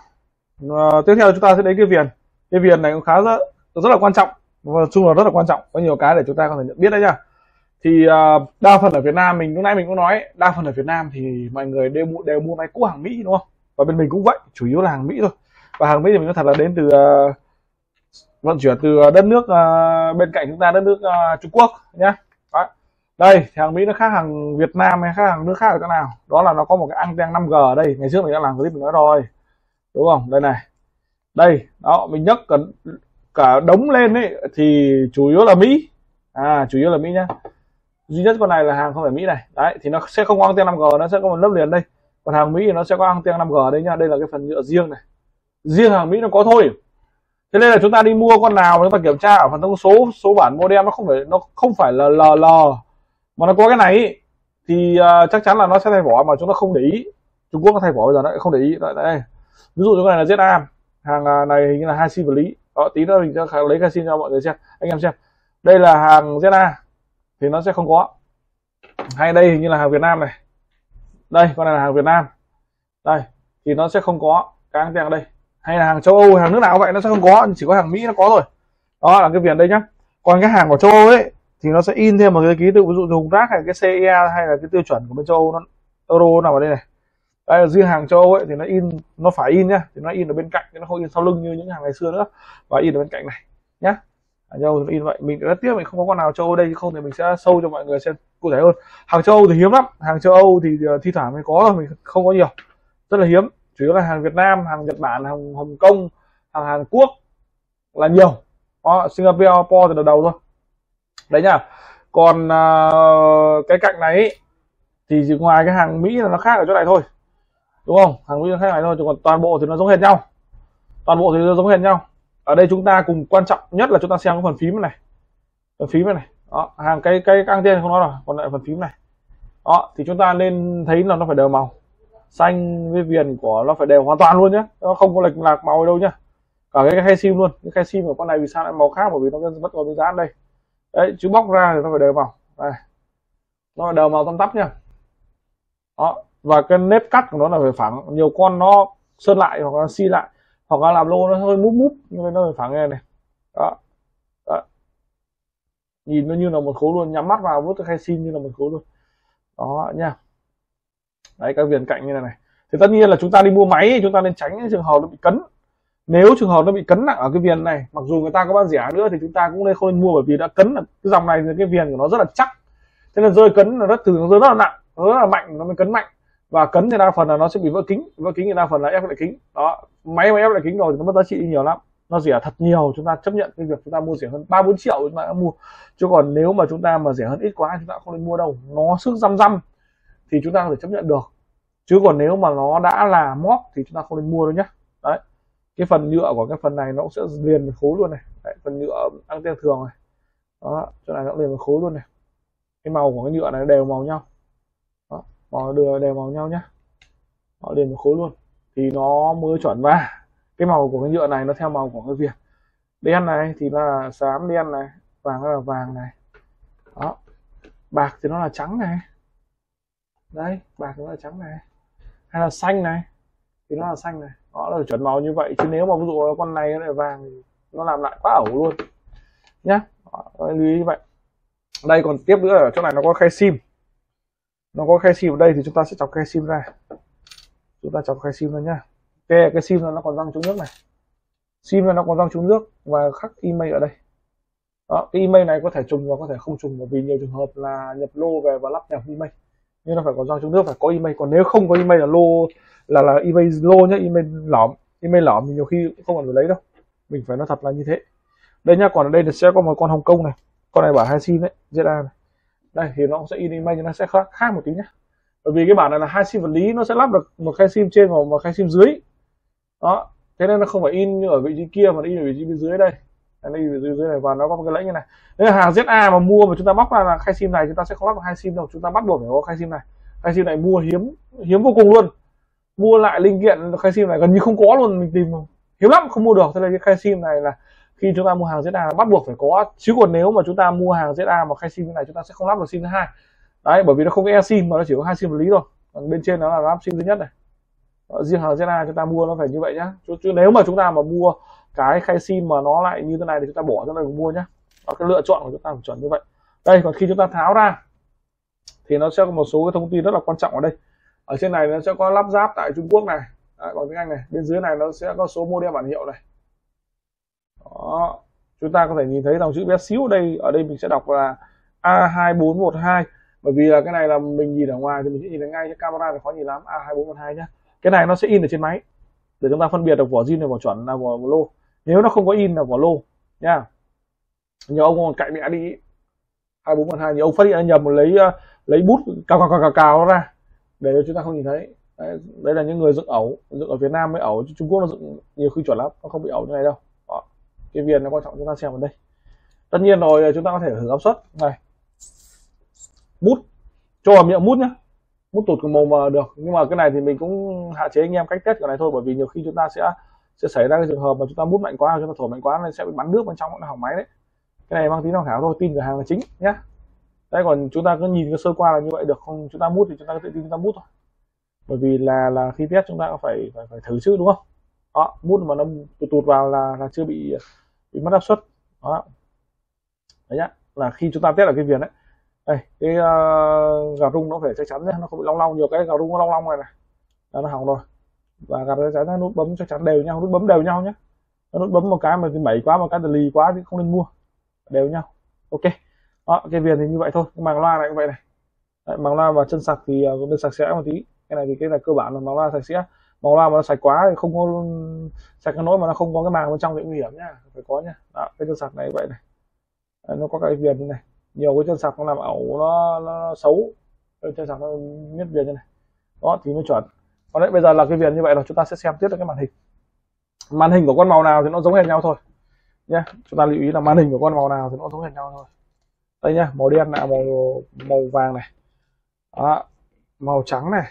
À, tiếp theo chúng ta sẽ đến cái viền. Cái viền này cũng khá rất, rất là quan trọng, và chung là rất là quan trọng, có nhiều cái để chúng ta có thể nhận biết đấy nhá. Thì uh, đa phần ở Việt Nam mình lúc nãy mình cũng nói, đa phần ở Việt Nam thì mọi người đều mua đều mua máy cũ hàng Mỹ đúng không, và bên mình cũng vậy, chủ yếu là hàng Mỹ thôi. Và hàng Mỹ thì mình nói thật là đến từ uh, vận chuyển từ đất nước uh, bên cạnh chúng ta, đất nước uh, Trung Quốc nhá. Đấy. Đây thì hàng Mỹ nó khác hàng Việt Nam hay khác hàng nước khác ở chỗ nào, đó là nó có một cái anten năm G ở đây. Ngày trước mình đã làm clip mình nói rồi đúng không, đây này, đây đó, mình nhấc cả, cả đống lên ấy thì chủ yếu là Mỹ, à chủ yếu là Mỹ nhá. Duy nhất con này là hàng không phải Mỹ này, đấy thì nó sẽ không có anten năm G, nó sẽ có một lớp liền đây. Còn hàng Mỹ thì nó sẽ có anten năm G ở đây nhá. Đây là cái phần nhựa riêng này, riêng hàng Mỹ nó có thôi. Thế nên là chúng ta đi mua con nào chúng ta kiểm tra ở phần thông số, số bản model nó không phải nó không phải là lờ lờ mà nó có cái này ý, thì uh, chắc chắn là nó sẽ thay vỏ, mà chúng ta không để ý. Trung Quốc nó thay vỏ bây giờ nó không để ý. Đấy, đây ví dụ như cái này là Z A, hàng này hình như là hai sim vật lý đó, tí nữa mình sẽ lấy cái sim cho mọi người xem, anh em xem. Đây là hàng Z A thì nó sẽ không có, hay đây hình như là hàng Việt Nam này, đây con này là hàng Việt Nam đây thì nó sẽ không có cái anten ở đây. Hay là hàng châu Âu, hàng nước nào vậy nó sẽ không có, chỉ có hàng Mỹ nó có thôi. Đó là cái viền đây nhá. Còn cái hàng của châu Âu ấy thì nó sẽ in thêm một cái ký tự, ví dụ thùng rác hay cái xê e hay là cái tiêu chuẩn của bên châu Âu, nó euro nào ở đây này. Đây là riêng hàng châu Âu ấy thì nó in, nó phải in nhá, thì nó in ở bên cạnh, nó không in sau lưng như những hàng ngày xưa nữa, và in ở bên cạnh này nhá. Hàng châu Âu in vậy. Mình rất tiếc mình không có con nào châu Âu đây, chứ không thì mình sẽ sâu cho mọi người xem cụ thể hơn. Hàng châu Âu thì hiếm lắm, hàng châu Âu thì thi thoảng mới có thôi, mình không có nhiều, rất là hiếm. Chủ yếu là hàng Việt Nam, hàng Nhật Bản, hàng Hồng Kông, hàng Hàn Quốc là nhiều. Đó, Singapore từ đầu đầu thôi. Đấy nhá. Còn uh, cái cạnh này ý, thì ngoài cái hàng Mỹ là nó khác ở chỗ này thôi, đúng không? Hàng Mỹ nó khác này thôi, còn toàn bộ thì nó giống hệt nhau. Toàn bộ thì nó giống hệt nhau. Ở đây chúng ta cùng quan trọng nhất là chúng ta xem cái phần phím này, phần phím này. Đó, hàng cái cái anten không nói rồi, còn lại phần phím này. Đó, thì chúng ta nên thấy là nó phải đều màu. Xanh với viền của nó phải đều hoàn toàn luôn nhé, nó không có lệch lạc màu đâu nhá. Cả cái khe sim luôn, cái khe sim của con này vì sao lại màu khác, bởi vì nó vẫn còn cái dán đây. Đấy, chứ bóc ra thì nó phải đều màu. Đây, nó phải đều màu tăm tắp nhá. Đó, và cái nếp cắt của nó là phải phẳng. Nhiều con nó sơn lại hoặc là xi lại, hoặc là làm lô nó hơi múp múp, nhưng nó phải phẳng này này. Đó. Đó, nhìn nó như là một khối luôn, nhắm mắt vào vứt cái khe sim như là một khối luôn. Đó nha. Đấy, cái viền cạnh như này này. Thì tất nhiên là chúng ta đi mua máy chúng ta nên tránh những trường hợp nó bị cấn. Nếu trường hợp nó bị cấn nặng ở cái viền này, mặc dù người ta có bán rẻ nữa thì chúng ta cũng nên không nên mua, bởi vì đã cấn là cái dòng này cái viền của nó rất là chắc, thế nên rơi cấn là rất từ nó rơi rất là nặng, nó rất là mạnh, nó mới cấn mạnh. Và cấn thì đa phần là nó sẽ bị vỡ kính, vỡ kính thì đa phần là ép lại kính. Đó, máy mà ép lại kính rồi thì nó mất giá trị nhiều lắm, nó rẻ thật nhiều, chúng ta chấp nhận cái việc chúng ta mua rẻ hơn ba bốn triệu chúng ta đã mua. Chứ còn nếu mà chúng ta mà rẻ hơn ít quá chúng ta không nên mua đâu, nó sức răm răm thì chúng ta có thể chấp nhận được. Chứ còn nếu mà nó đã là móc thì chúng ta không nên mua đâu nhé. Đấy, cái phần nhựa của cái phần này nó cũng sẽ liền một khối luôn này. Đấy, phần nhựa anten thường này, đó, chỗ này nó liền một khối luôn này. Cái màu của cái nhựa này đều màu nhau, đó, màu đều đều màu nhau nhá, nó liền một khối luôn thì nó mới chuẩn. Và cái màu của cái nhựa này nó theo màu của cái viền. Đen này thì nó là xám đen này, vàng nó là vàng này, đó, bạc thì nó là trắng này. Đấy, bạc nó là trắng này, hay là xanh này thì nó là xanh này. Đó là chuẩn màu như vậy. Chứ nếu mà ví dụ con này nó là vàng thì nó làm lại quá ẩu luôn nhá. Đó, lưu ý như vậy. Đây còn tiếp nữa ở chỗ này nó có khe sim, nó có khe sim ở đây thì chúng ta sẽ chọc khe sim ra, chúng ta chọc khe sim ra nhá. Ok, cái sim nó còn răng trúng nước này, sim nó còn răng trúng nước và khắc email ở đây. Đó, cái email này có thể trùng và có thể không trùng, bởi vì nhiều trường hợp là nhập lô về và lắp nhập email, nhưng nó phải có răng trúng nước, phải có email. Còn nếu không có email là lô là là email lô nhá, email lõm, email lõm thì nhiều khi cũng không cần phải lấy đâu, mình phải nói thật là như thế. Đây nhá, còn ở đây sẽ có một con Hồng Kông này, con này bảo hai sim đấy, Z A này. Đây thì nó sẽ in email nhưng nó sẽ khác khác một tí nhá, bởi vì cái bản này là hai sim vật lý, nó sẽ lắp được một khe sim trên và một khe sim dưới. Đó, thế nên nó không phải in như ở vị trí kia mà in ở vị trí bên dưới đây. Đây vị trí dưới này, và nó có một cái lẫy như này. Nếu là hàng Z A mà mua mà chúng ta bóc ra là khe sim này, chúng ta sẽ không lắp được hai sim đâu, chúng ta bắt buộc phải có khe sim này. Khe sim này mua hiếm hiếm vô cùng luôn, mua lại linh kiện khe sim này gần như không có luôn, mình tìm hiếm lắm không mua được. Thế nên cái khay sim này là khi chúng ta mua hàng zet a bắt buộc phải có, chứ còn nếu mà chúng ta mua hàng zet a mà khay sim như này chúng ta sẽ không lắp được sim thứ hai đấy, bởi vì nó không có e sim mà nó chỉ có hai sim vật lý thôi. Còn bên trên nó là lắp sim thứ nhất này. Riêng hàng zet a chúng ta mua nó phải như vậy nhá, chứ, chứ nếu mà chúng ta mà mua cái khay sim mà nó lại như thế này thì chúng ta bỏ ra đây mua nhá. Đó, cái lựa chọn của chúng ta phải chuẩn như vậy. Đây, còn khi chúng ta tháo ra thì nó sẽ có một số cái thông tin rất là quan trọng ở đây. Ở trên này nó sẽ có lắp ráp tại Trung Quốc này, đấy, bằng tiếng Anh này. Bên dưới này nó sẽ có số model bản hiệu này. Đó, chúng ta có thể nhìn thấy dòng chữ bé xíu ở đây. Ở đây mình sẽ đọc là A hai bốn một hai, bởi vì là cái này là mình nhìn ở ngoài thì mình sẽ nhìn thấy ngay, cái camera thì khó nhìn lắm. A hai bốn một hai nhá. Cái này nó sẽ in ở trên máy để chúng ta phân biệt được vỏ zin và vỏ chuẩn là vỏ lô. Nếu nó không có in là vỏ lô nha. Nhiều ông còn cạy mẹ đi hai bốn một hai, nhiều ông phát hiện nhầm, lấy lấy bút cào cào cào cào, cào nó ra để cho chúng ta không nhìn thấy. Đấy, đây là những người dựng ẩu, dựng ở Việt Nam mới ẩu, chứ Trung Quốc nó dựng nhiều khi chuẩn lắm, nó không bị ẩu như này đâu. Đó, cái viền nó quan trọng, chúng ta xem vào đây. Tất nhiên rồi chúng ta có thể thử áp suất này, bút cho vào miệng bút nhá, bút tụt cái màu mà được. Nhưng mà cái này thì mình cũng hạn chế anh em cách test cái này thôi, bởi vì nhiều khi chúng ta sẽ sẽ xảy ra cái trường hợp mà chúng ta bút mạnh quá, chúng ta thổi mạnh quá nên sẽ bị bắn nước bên trong, nó hỏng máy đấy. Cái này mang tính tham khảo thôi, tin cửa hàng là chính nhá. Đấy, còn chúng ta cứ nhìn cái sơ qua là như vậy được không? Chúng ta mút thì chúng ta có tự tin chúng ta mút thôi, bởi vì là là khi test chúng ta có phải phải phải thử chứ, đúng không? Đó, mút mà nó tụt tụt vào là là chưa bị bị mất áp suất. Đó, đấy nhá, là khi chúng ta test ở cái viền đấy. Đây, cái uh, gạt rung nó phải chắc chắn nhé, nó không bị long long. Nhiều cái gạt rung nó long long này này là nó hỏng rồi. Và gạt chắc chắn, nút bấm chắc chắn đều nhau, nút bấm đều nhau nhé. Nút bấm một cái mà thì mẩy quá, một cái thì lì quá thì không nên mua, đều nhau. Ok. Đó, cái viền thì như vậy thôi. Màng loa này cũng vậy này. Đấy, màng loa và chân sạc thì uh, bên sạch sẽ một tí. Cái này thì cái là cơ bản là màng loa sạch sẽ. Màng loa mà nó sạch quá thì không có sạch cái nỗi mà nó không có cái màng bên trong thì nguy hiểm nhá, phải có nhá. Đó, cái chân sạc này vậy này. Đấy, nó có cái viền như này. Nhiều cái chân sạc nó làm ẩu, nó, nó xấu. Cái chân sạc nó miết viền như này. Đó thì mới chuẩn. Còn đấy, bây giờ là cái viền như vậy rồi, chúng ta sẽ xem tiếp được cái màn hình. Màn hình của con màu nào thì nó giống hệt nhau thôi nhé. Chúng ta lưu ý là màn hình của con màu nào thì nó giống hệt nhau thôi. Đây nhá, màu đen là màu màu vàng này. Đó, màu trắng này,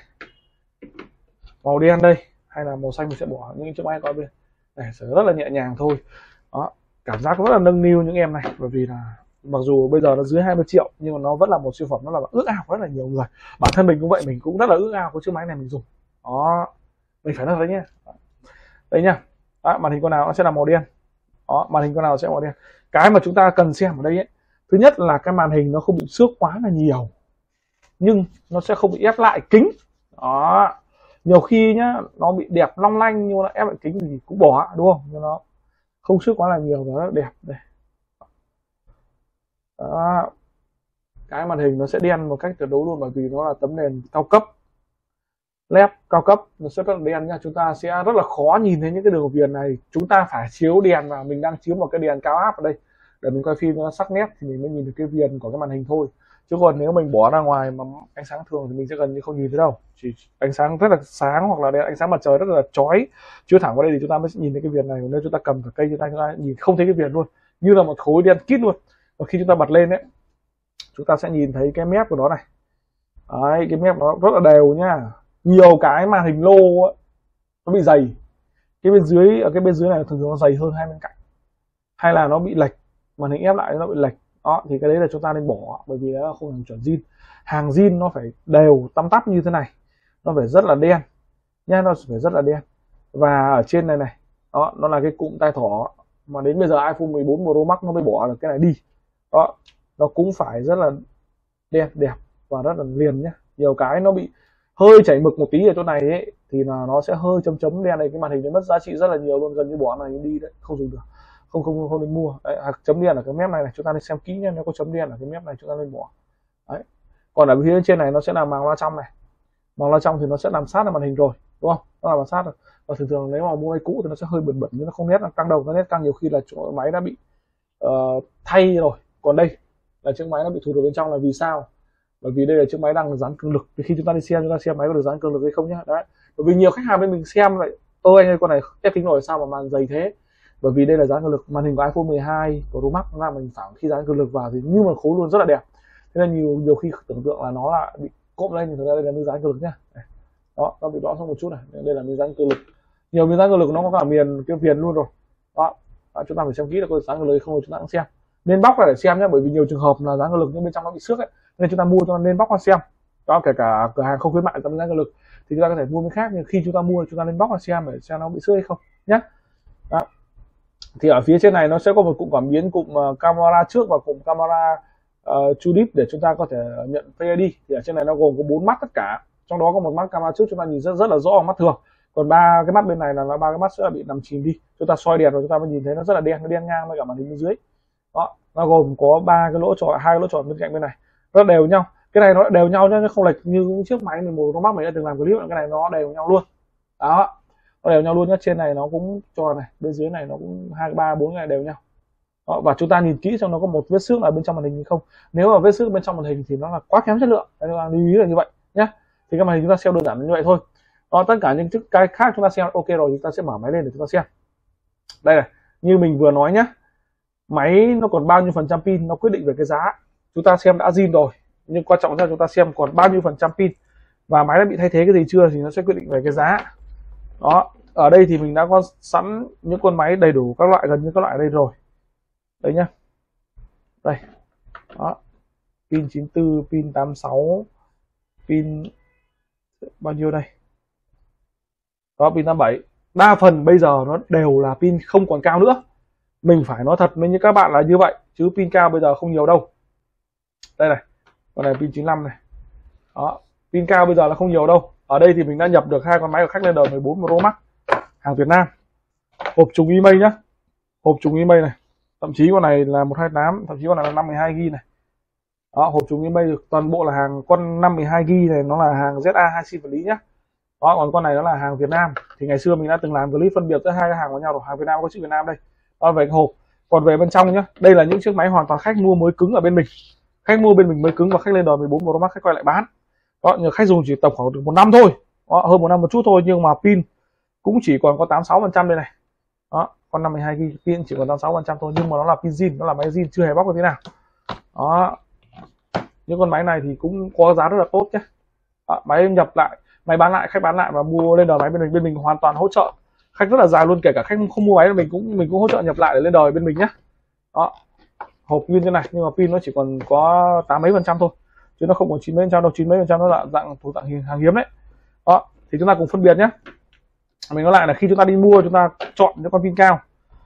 màu đen đây, hay là màu xanh mình sẽ bỏ những chiếc máy có bên này, sẽ rất là nhẹ nhàng thôi. Đó, cảm giác rất là nâng niu những em này, bởi vì là mặc dù bây giờ nó dưới hai mươi triệu nhưng mà nó vẫn là một siêu phẩm, nó là ước ao rất là nhiều người. Bản thân mình cũng vậy, mình cũng rất là ước ao có chiếc máy này mình dùng. Đó, mình phải nói đấy nhé. Đây nhá. Đó, màn hình con nào nó sẽ là màu đen. Đó, màn hình con nào sẽ màu đen. Cái mà chúng ta cần xem ở đây ấy, thứ nhất là cái màn hình nó không bị xước quá là nhiều, nhưng nó sẽ không bị ép lại kính. Đó, nhiều khi nhá nó bị đẹp long lanh nhưng mà nó ép lại kính thì cũng bỏ, đúng không? Nhưng nó không xước quá là nhiều và rất đẹp đây. Đó, cái màn hình nó sẽ đen một cách tuyệt đối luôn, bởi vì nó là tấm nền cao cấp, led cao cấp, nó sẽ rất là đen nha. Chúng ta sẽ rất là khó nhìn thấy những cái đường viền này. Chúng ta phải chiếu đèn vào, mình đang chiếu một cái đèn cao áp ở đây để mình quay phim nó sắc nét thì mình mới nhìn được cái viền của cái màn hình thôi. Chứ còn nếu mình bỏ ra ngoài mà ánh sáng thường thì mình sẽ gần như không nhìn thấy đâu. Chỉ ánh sáng rất là sáng hoặc là đèn ánh sáng mặt trời rất là chói chiếu thẳng vào đây thì chúng ta mới nhìn thấy cái viền này. Nếu chúng ta cầm cả cây chúng ta chúng ta nhìn không thấy cái viền luôn, như là một khối đen kít luôn. Và khi chúng ta bật lên đấy, chúng ta sẽ nhìn thấy cái mép của nó này. Đấy, cái mép nó rất là đều nhá. Nhiều cái màn hình lô ấy, nó bị dày, cái bên dưới ở cái bên dưới này thường thường nó dày hơn hai bên cạnh, hay là nó bị lệch, màn hình ép lại nó bị lệch. Đó thì cái đấy là chúng ta nên bỏ, bởi vì nó không hàng chuẩn zin. Hàng zin nó phải đều tăm tắp như thế này, nó phải rất là đen nha, nó phải rất là đen. Và ở trên này này, đó nó là cái cụm tai thỏ mà đến bây giờ iPhone mười bốn Pro Max nó mới bỏ được cái này đi. Đó, nó cũng phải rất là đen đẹp và rất là liền nhé. Nhiều cái nó bị hơi chảy mực một tí ở chỗ này ấy, thì là nó sẽ hơi chấm chấm đen này, cái màn hình nó mất giá trị rất là nhiều luôn, gần như bỏ này đi đấy, không dùng được, không không không nên mua. Đấy, chấm đen ở cái mép này này, chúng ta nên xem kỹ nhé, nếu có chấm đen ở cái mép này chúng ta nên bỏ. Đấy, còn ở phía trên này nó sẽ là màng loa trong này, màng loa trong thì nó sẽ làm sát vào màn hình rồi, đúng không? Nó làm sát rồi. Và thường thường nếu mà mua máy cũ thì nó sẽ hơi bẩn bẩn nhưng nó không nét căng đầu, nó nét căng nhiều khi là chỗ máy đã bị uh, thay rồi. Còn đây là chiếc máy nó bị thụt ở bên trong là vì sao? Bởi vì đây là chiếc máy đang dán cường lực, thì khi chúng ta đi xem chúng ta xem máy có được dán cường lực hay không nhá. Đấy, bởi vì nhiều khách hàng bên mình xem lại, ôi anh ơi con này test kính rồi sao mà màn dày thế? Bởi vì đây là dán cường lực, màn hình của iPhone mười hai Pro Max là mình phẳng khi dán cường lực vào thì như một khối luôn, rất là đẹp. Thế nên nhiều nhiều khi tưởng tượng là nó là bị cộm lên thì thực ra đây là miếng dán cường lực nhá. Đó, nó bị lõm xuống một chút này, đây là miếng dán cường lực. nhiều miếng dán cường lực nó có cả miền kia viền luôn rồi. Đó, đó chúng ta phải xem kỹ là có dán cường lực không, chúng ta cũng xem nên bóc ra để xem nhé, bởi vì nhiều trường hợp là dán cường lực nhưng bên trong nó bị xước ấy, nên chúng ta mua cho nên bóc ra xem. Đó, kể cả cửa hàng không khuyến mại dán cường lực thì chúng ta có thể mua bên khác, nhưng khi chúng ta mua chúng ta nên bóc ra xem để xem nó bị xước hay không nhé. Đó. Thì ở phía trên này nó sẽ có một cụm cảm biến, cụm uh, camera trước và cụm camera uh, chu deep để chúng ta có thể nhận Face i đê. Thì ở trên này nó gồm có bốn mắt tất cả, trong đó có một mắt camera trước chúng ta nhìn rất rất là rõ mắt thường, còn ba cái mắt bên này là ba cái mắt sẽ bị nằm chìm đi, chúng ta soi đèn rồi chúng ta mới nhìn thấy nó rất là đen, nó đen ngang với cả màn hình bên dưới. Đó, nó gồm có ba cái lỗ chọn, hai cái lỗ chọn bên cạnh bên này rất đều nhau, cái này nó đều nhau nhá, nó không lệch như chiếc máy mình một con mắt mình đã từng làm clip, cái này nó đều nhau luôn. Đó, nó đều nhau luôn nhá, trên này nó cũng tròn này, bên dưới này nó cũng hai ba bốn này đều nhau. Đó, và chúng ta nhìn kỹ xem nó có một vết xước ở bên trong màn hình hay không. Nếu mà vết xước bên trong màn hình thì nó là quá kém chất lượng, chúng ta lưu ý là như vậy nhé. Thì cái màn hình chúng ta xem đơn giản như vậy thôi. Đó, tất cả những cái khác chúng ta xem ok rồi, chúng ta sẽ mở máy lên để chúng ta xem. Đây này, như mình vừa nói nhé, máy nó còn bao nhiêu phần trăm pin nó quyết định về cái giá. Chúng ta xem đã zin rồi, nhưng quan trọng là chúng ta xem còn bao nhiêu phần trăm pin và máy đã bị thay thế cái gì chưa thì nó sẽ quyết định về cái giá. Đó, ở đây thì mình đã có sẵn những con máy đầy đủ các loại, gần như các loại ở đây rồi. Đấy nhá. Đây. Đó. Pin chín tư, pin tám mươi sáu, pin bao nhiêu đây? Đó, pin tám mươi bảy. Đa phần bây giờ nó đều là pin không còn cao nữa. Mình phải nói thật với những các bạn là như vậy, chứ pin cao bây giờ không nhiều đâu. Đây này. Con này pin chín mươi lăm này. Đó, pin cao bây giờ là không nhiều đâu. Ở đây thì mình đã nhập được hai con máy của khách lên đời mười bốn Pro Max hàng Việt Nam. Hộp trùng email nhá. Hộp trùng email này. Thậm chí con này là một hai tám, thậm chí con này là năm mươi hai gi-ga-bai này. Đó, hộp trùng email được toàn bộ là hàng con năm mươi hai gi-ga-bai này, nó là hàng Z A hai sim vật lý nhá. Đó, còn con này nó là hàng Việt Nam. Thì ngày xưa mình đã từng làm clip phân biệt giữa hai cái hàng với nhau rồi, hàng Việt Nam có chữ Việt Nam đây. Đó về cái hộp. Còn về bên trong nhá, đây là những chiếc máy hoàn toàn khách mua mới cứng ở bên mình. Khách mua bên mình mới cứng và khách lên đời mười bốn Pro Max khách quay lại bán. Đó, nhưng khách dùng chỉ tầm khoảng được một năm thôi. Đó, hơn một năm một chút thôi, nhưng mà pin cũng chỉ còn có tám mươi sáu phần trăm đây này. Đó, con năm mươi hai gi-ga-bai pin chỉ còn tám mươi sáu phần trăm thôi, nhưng mà nó là pin zin, nó là máy zin chưa hề bóc được thế nào. Đó. Những con máy này thì cũng có giá rất là tốt nhé. Đó, máy nhập lại, máy bán lại, khách bán lại và mua lên đời máy bên mình, bên mình hoàn toàn hỗ trợ khách rất là dài luôn, kể cả khách không mua máy mình cũng mình cũng hỗ trợ nhập lại để lên đời bên mình nhé. Đó, hộp nguyên như này nhưng mà pin nó chỉ còn có tám mấy phần trăm thôi, chứ nó không còn chín mấy phần trăm đâu, chín mấy phần trăm nó là dạng thuộc dạng hàng hiếm đấy. Đó, thì chúng ta cùng phân biệt nhé. Mình nói lại là khi chúng ta đi mua chúng ta chọn những con pin cao.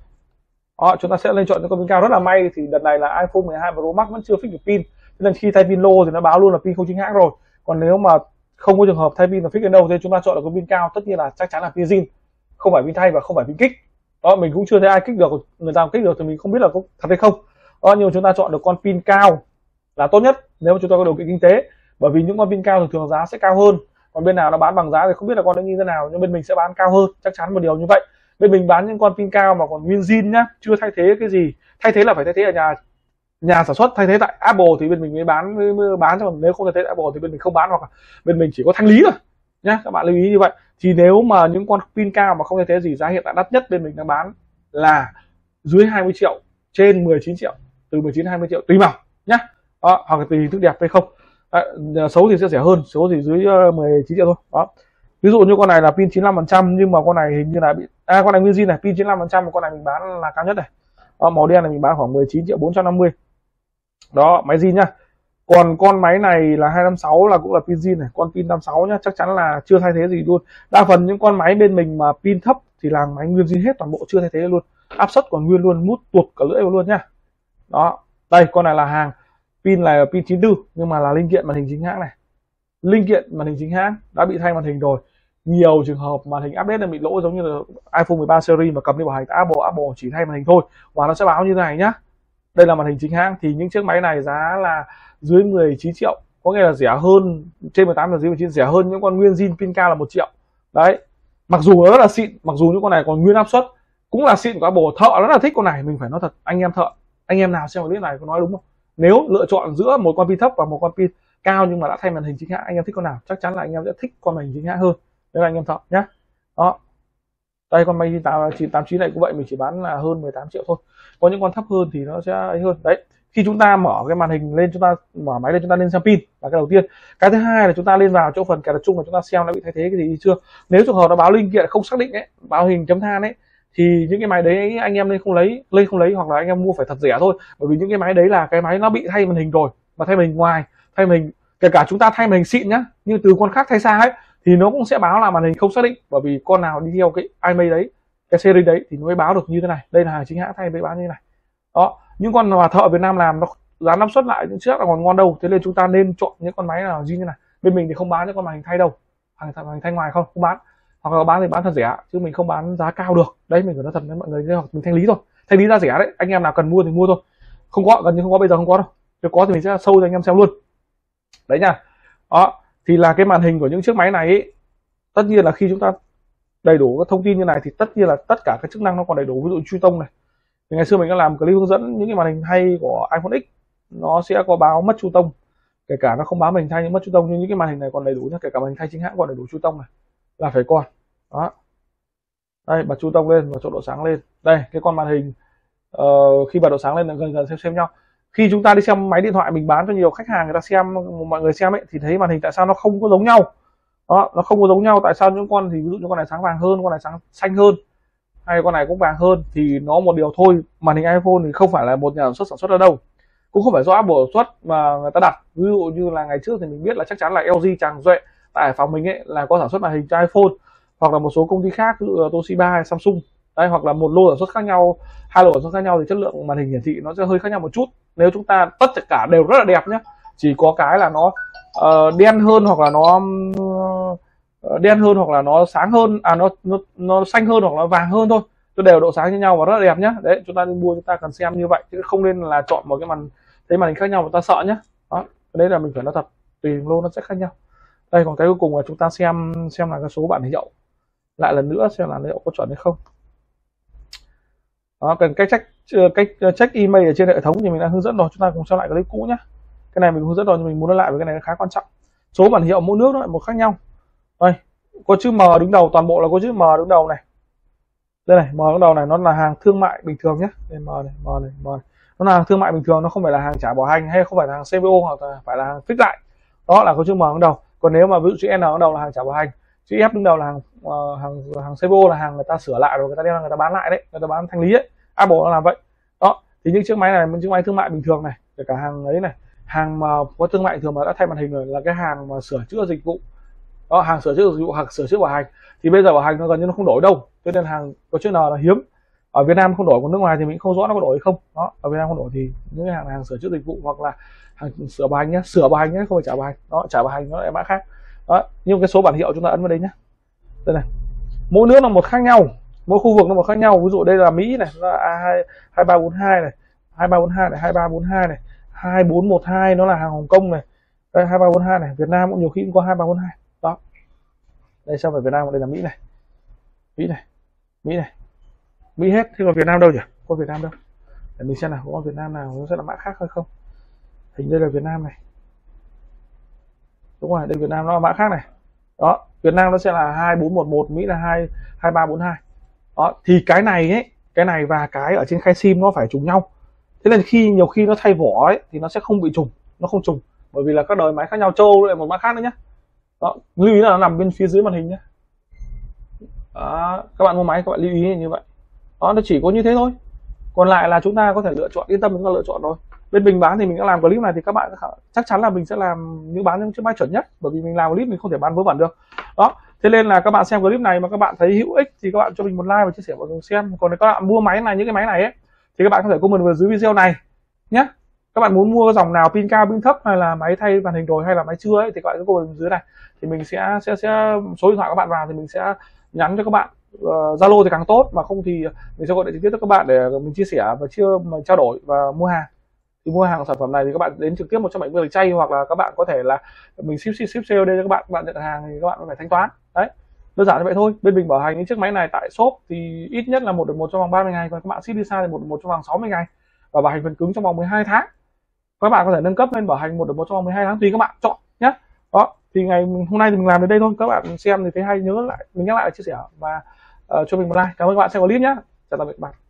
Đó, chúng ta sẽ lên chọn những con pin cao. Rất là may thì đợt này là iPhone mười hai Pro Max vẫn chưa fix được pin, nên khi thay pin lô thì nó báo luôn là pin không chính hãng rồi. Còn nếu mà không có trường hợp thay pin là fix đến đâu thì chúng ta chọn là con pin cao, tất nhiên là chắc chắn là pin zin, không phải pin thay và không phải pin kích. Đó, mình cũng chưa thấy ai kích được, người ta kích được thì mình không biết là có thật hay không. Đó, nhưng mà chúng ta chọn được con pin cao là tốt nhất nếu mà chúng ta có điều kiện kinh tế, bởi vì những con pin cao thường thường giá sẽ cao hơn. Còn bên nào nó bán bằng giá thì không biết là con nó như thế nào, nhưng bên mình sẽ bán cao hơn, chắc chắn một điều như vậy. Bên mình bán những con pin cao mà còn nguyên zin nhá, chưa thay thế cái gì. Thay thế là phải thay thế ở nhà nhà sản xuất, thay thế tại Apple thì bên mình mới bán mới bán, còn nếu không thay thế tại Apple thì bên mình không bán, hoặc là bên mình chỉ có thanh lý thôi nhá, các bạn lưu ý như vậy. Thì nếu mà những con pin cao mà không thay thế gì, giá hiện tại đắt nhất bên mình đang bán là dưới hai mươi triệu, trên mười chín triệu, từ mười chín đến hai mươi triệu tùy màu nhá. Đó, hoặc là tùy hình thức đẹp hay không. Đấy, xấu thì sẽ rẻ hơn, xấu thì dưới mười chín triệu thôi. Đó, ví dụ như con này là pin chín mươi lăm phần trăm nhưng mà con này hình như là bị à, con này nguyên zin này, pin chín mươi lăm phần trăm mà con này mình bán là cao nhất này. Đó, màu đen này mình bán khoảng mười chín triệu bốn trăm năm mươi. Đó, máy zin nhá. Còn con máy này là hai năm sáu là cũng là pin zin này, con pin tám mươi sáu nhá, chắc chắn là chưa thay thế gì luôn. Đa phần những con máy bên mình mà pin thấp thì là máy nguyên zin hết, toàn bộ chưa thay thế luôn. Áp suất còn nguyên luôn, mút tuột cả lưỡi luôn nhá. Đó, đây con này là hàng pin là pin chín tư nhưng mà là linh kiện màn hình chính hãng này. Linh kiện màn hình chính hãng đã bị thay màn hình rồi. Nhiều trường hợp màn hình update là bị lỗi, giống như là iPhone mười ba series mà cầm đi bảo hành Apple, Apple chỉ thay màn hình thôi và nó sẽ báo như thế này nhá. Đây là màn hình chính hãng, thì những chiếc máy này giá là dưới mười chín triệu, có nghĩa là rẻ hơn, trên mười tám là dưới mười chín, rẻ hơn những con nguyên zin pin cao là một triệu. Đấy, mặc dù nó rất là xịn, mặc dù những con này còn nguyên áp suất cũng là xịn của Apple, thợ rất là thích con này. Mình phải nói thật, anh em thợ, anh em nào xem clip này có nói đúng không? Nếu lựa chọn giữa một con pin thấp và một con pin cao nhưng mà đã thay màn hình chính hãng, anh em thích con nào? Chắc chắn là anh em sẽ thích con màn hình chính hãng hơn. Đấy là anh em thợ nhá. Đó, đây con máy chín tám chín này cũng vậy, mình chỉ bán là hơn mười tám triệu thôi. Có những con thấp hơn thì nó sẽ ấy hơn. Đấy, khi chúng ta mở cái màn hình lên, chúng ta mở máy lên, chúng ta nên xem pin là cái đầu tiên. Cái thứ hai là chúng ta lên vào chỗ phần cài đặt chung là chúng ta xem nó bị thay thế cái gì chưa. Nếu trường hợp nó báo linh kiện không xác định ấy, báo hình chấm than ấy, thì những cái máy đấy anh em nên không lấy, lên không lấy, hoặc là anh em mua phải thật rẻ thôi, bởi vì những cái máy đấy là cái máy nó bị thay màn hình rồi, mà thay màn hình ngoài, thay màn hình, kể cả chúng ta thay màn hình xịn nhá, nhưng từ con khác thay sang ấy thì nó cũng sẽ báo là màn hình không xác định, bởi vì con nào đi theo cái i em e i đấy, cái series đấy thì nó mới báo được như thế này. Đây là hàng chính hãng thay mới báo như thế này. Đó, những con mà thợ Việt Nam làm nó dán năng suất lại những chiếc là còn ngon đâu, thế nên chúng ta nên chọn những con máy nào như thế này. Bên mình thì không bán những con màn hình thay đâu, hàng màn hình thay ngoài không không bán, hoặc là bán thì bán thật rẻ chứ mình không bán giá cao được. Đấy, mình phải nói thật với mọi người, hoặc mình thanh lý thôi, thanh lý giá rẻ đấy, anh em nào cần mua thì mua thôi, không có gần như không có, bây giờ không có đâu, nếu có thì mình sẽ sâu cho anh em xem luôn đấy nha. Đó thì là cái màn hình của những chiếc máy này ấy, tất nhiên là khi chúng ta đầy đủ các thông tin như này thì tất nhiên là tất cả các chức năng nó còn đầy đủ. Ví dụ truy tông này, thì ngày xưa mình đã làm clip hướng dẫn những cái màn hình hay của iPhone X, nó sẽ có báo mất truy tông, kể cả nó không báo màn hình thay nhưng mất truy tông, nhưng những cái màn hình này còn đầy đủ nhé, kể cả màn hình thay chính hãng còn đầy đủ truy tông này là phải còn. Đó, đây bật truy tông lên và chỗ độ sáng lên. Đây cái con màn hình uh, khi bật độ sáng lên là gần gần xem xem nhau. Khi chúng ta đi xem máy điện thoại mình bán cho nhiều khách hàng người ta xem, mọi người xem ấy, thì thấy màn hình tại sao nó không có giống nhau. Đó, nó không có giống nhau. Tại sao những con thì ví dụ như con này sáng vàng hơn, con này sáng xanh hơn, hay con này cũng vàng hơn, thì nó một điều thôi, màn hình iPhone thì không phải là một nhà sản xuất sản xuất ở đâu, cũng không phải do Apple sản xuất mà người ta đặt. Ví dụ như là ngày trước thì mình biết là chắc chắn là lờ giê Tràng Duệ tại Hải Phòng mình ấy là có sản xuất màn hình cho iPhone, hoặc là một số công ty khác ví dụ là Toshiba hay Samsung đây, hoặc là một lô sản xuất khác nhau, hai lô sản xuất khác nhau thì chất lượng màn hình hiển thị nó sẽ hơi khác nhau một chút. Nếu chúng ta tất cả đều rất là đẹp nhé, chỉ có cái là nó uh, đen hơn, hoặc là nó uh, đen hơn, hoặc là nó sáng hơn, à nó nó nó xanh hơn, hoặc là vàng hơn thôi, nó đều độ sáng như nhau và rất là đẹp nhé. Đấy, chúng ta đi mua chúng ta cần xem như vậy chứ không nên là chọn một cái màn thấy màn hình khác nhau mà ta sợ nhé. Đó, đấy là mình phải nói thật, tùy lô nó sẽ khác nhau. Đây, còn cái cuối cùng là chúng ta xem xem là cái số bản hiệu lại lần nữa xem là liệu có chuẩn hay không. Đó, cần cách check cách check email ở trên hệ thống thì mình đã hướng dẫn rồi, chúng ta cùng xem lại clip cũ nhé. Cái này mình hướng dẫn rồi, mình muốn nói lại với cái này khá quan trọng. Số bản hiệu mỗi nước nó lại một khác nhau. Đây, có chữ M đứng đầu, toàn bộ là có chữ M đứng đầu này. Đây này, M đứng đầu này nó là hàng thương mại bình thường nhé. Đây, M này, M này, M này. Nó là hàng thương mại bình thường, nó không phải là hàng trả bảo hành, hay không phải là hàng xê pê ô, hoặc là phải là hàng fix lại. Đó là có chữ M đứng đầu. Còn nếu mà ví dụ chữ N đứng đầu là hàng trả bảo hành, chữ F đứng đầu là hàng uh, hàng hàng xê pê ô là hàng người ta sửa lại rồi người ta đem người ta bán lại đấy, người ta bán thanh lý ấy. Apple nó làm vậy. Đó, thì những chiếc máy này, những chiếc máy thương mại bình thường này, kể cả hàng ấy này, hàng mà có thương mại thường mà đã thay màn hình rồi là cái hàng mà sửa chữa dịch vụ. Đó, hàng sửa chữa dịch vụ hoặc sửa chữa bảo hành, thì bây giờ bảo hành nó gần như nó không đổi đâu, cho nên hàng có chữ N là hiếm. Ở Việt Nam không đổi, còn nước ngoài thì mình không rõ nó có đổi hay không. Đó, ở Việt Nam không đổi thì những cái hàng hàng sửa chữa dịch vụ hoặc là hàng sửa bảo hành nhé, sửa bảo hành nhé, không phải trả bảo hành. Đó, trả bảo hành nó lại mã khác. Đó, nhưng cái số bản hiệu chúng ta ấn vào đây nhé. Đây này, mỗi nước là một khác nhau, mỗi khu vực nó một khác nhau. Ví dụ đây là Mỹ này, nó là A hai ba bốn hai này, hai ba bốn hai này, hai ba bốn hai này, hai bốn một hai nó là hàng Hồng Kông này, đây hai ba bốn hai này. Việt Nam cũng nhiều khi cũng có hai ba bốn hai. Đó, đây sao phải Việt Nam, đây là Mỹ này, Mỹ này, Mỹ này, Mỹ hết. Thế còn Việt Nam đâu nhỉ? Có Việt Nam đâu? Để mình xem nào, có Việt Nam nào nó sẽ là mã khác hay không. Hình đây là Việt Nam này, đúng rồi, đây Việt Nam nó là mã khác này. Đó, Việt Nam nó sẽ là hai bốn một một, Mỹ là hai hai ba bốn hai. Đó, thì cái này ấy, cái này và cái ở trên khay sim nó phải trùng nhau. Thế nên khi nhiều khi nó thay vỏ ấy thì nó sẽ không bị trùng, nó không trùng, bởi vì là các đời máy khác nhau, châu lại một mã khác nữa nhé. Đó, lưu ý là nó nằm bên phía dưới màn hình nhé. Đó, các bạn mua máy các bạn lưu ý như vậy. Đó, nó chỉ có như thế thôi. Còn lại là chúng ta có thể lựa chọn, yên tâm chúng ta lựa chọn rồi. Bên mình bán thì mình đã làm clip này thì các bạn chắc chắn là mình sẽ làm những bán những chiếc máy chuẩn nhất, bởi vì mình làm clip mình không thể bán vớ vẩn được. Đó, thế nên là các bạn xem clip này mà các bạn thấy hữu ích thì các bạn cho mình một like và chia sẻ vào cùng xem. Còn nếu các bạn mua máy này, những cái máy này ấy, thì các bạn có thể comment vào dưới video này nhé. Các bạn muốn mua dòng nào, pin cao pin thấp, hay là máy thay màn hình rồi hay là máy chưa ấy, thì các bạn cứ comment dưới này thì mình sẽ sẽ sẽ số điện thoại các bạn vào thì mình sẽ nhắn cho các bạn. Zalo uh, thì càng tốt, mà không thì mình sẽ gọi điện trực tiếp cho các bạn để mình chia sẻ và chưa mà trao đổi và mua hàng. Thì mua hàng sản phẩm này thì các bạn đến trực tiếp một trăm bảy mươi chay, hoặc là các bạn có thể là mình ship ship ship xê ô đê cho các bạn, các bạn nhận hàng thì các bạn phải thanh toán. Đấy, đơn giản như vậy thôi. Bên mình bảo hành những chiếc máy này tại shop thì ít nhất là một được một trong vòng ba mươi ngày, còn các bạn ship đi xa thì một được một trong vòng sáu mươi ngày, và bảo hành phần cứng trong vòng mười hai tháng. Các bạn có thể nâng cấp lên bảo hành một được một trong vòng mười hai tháng tùy các bạn chọn nhé. Đó, thì ngày hôm nay thì mình làm đến đây thôi. Các bạn xem thì thấy hay nhớ lại mình nhắc lại chia sẻ và uh, cho mình một like. Cảm ơn các bạn xem clip nhé. Chào tạm biệt các bạn.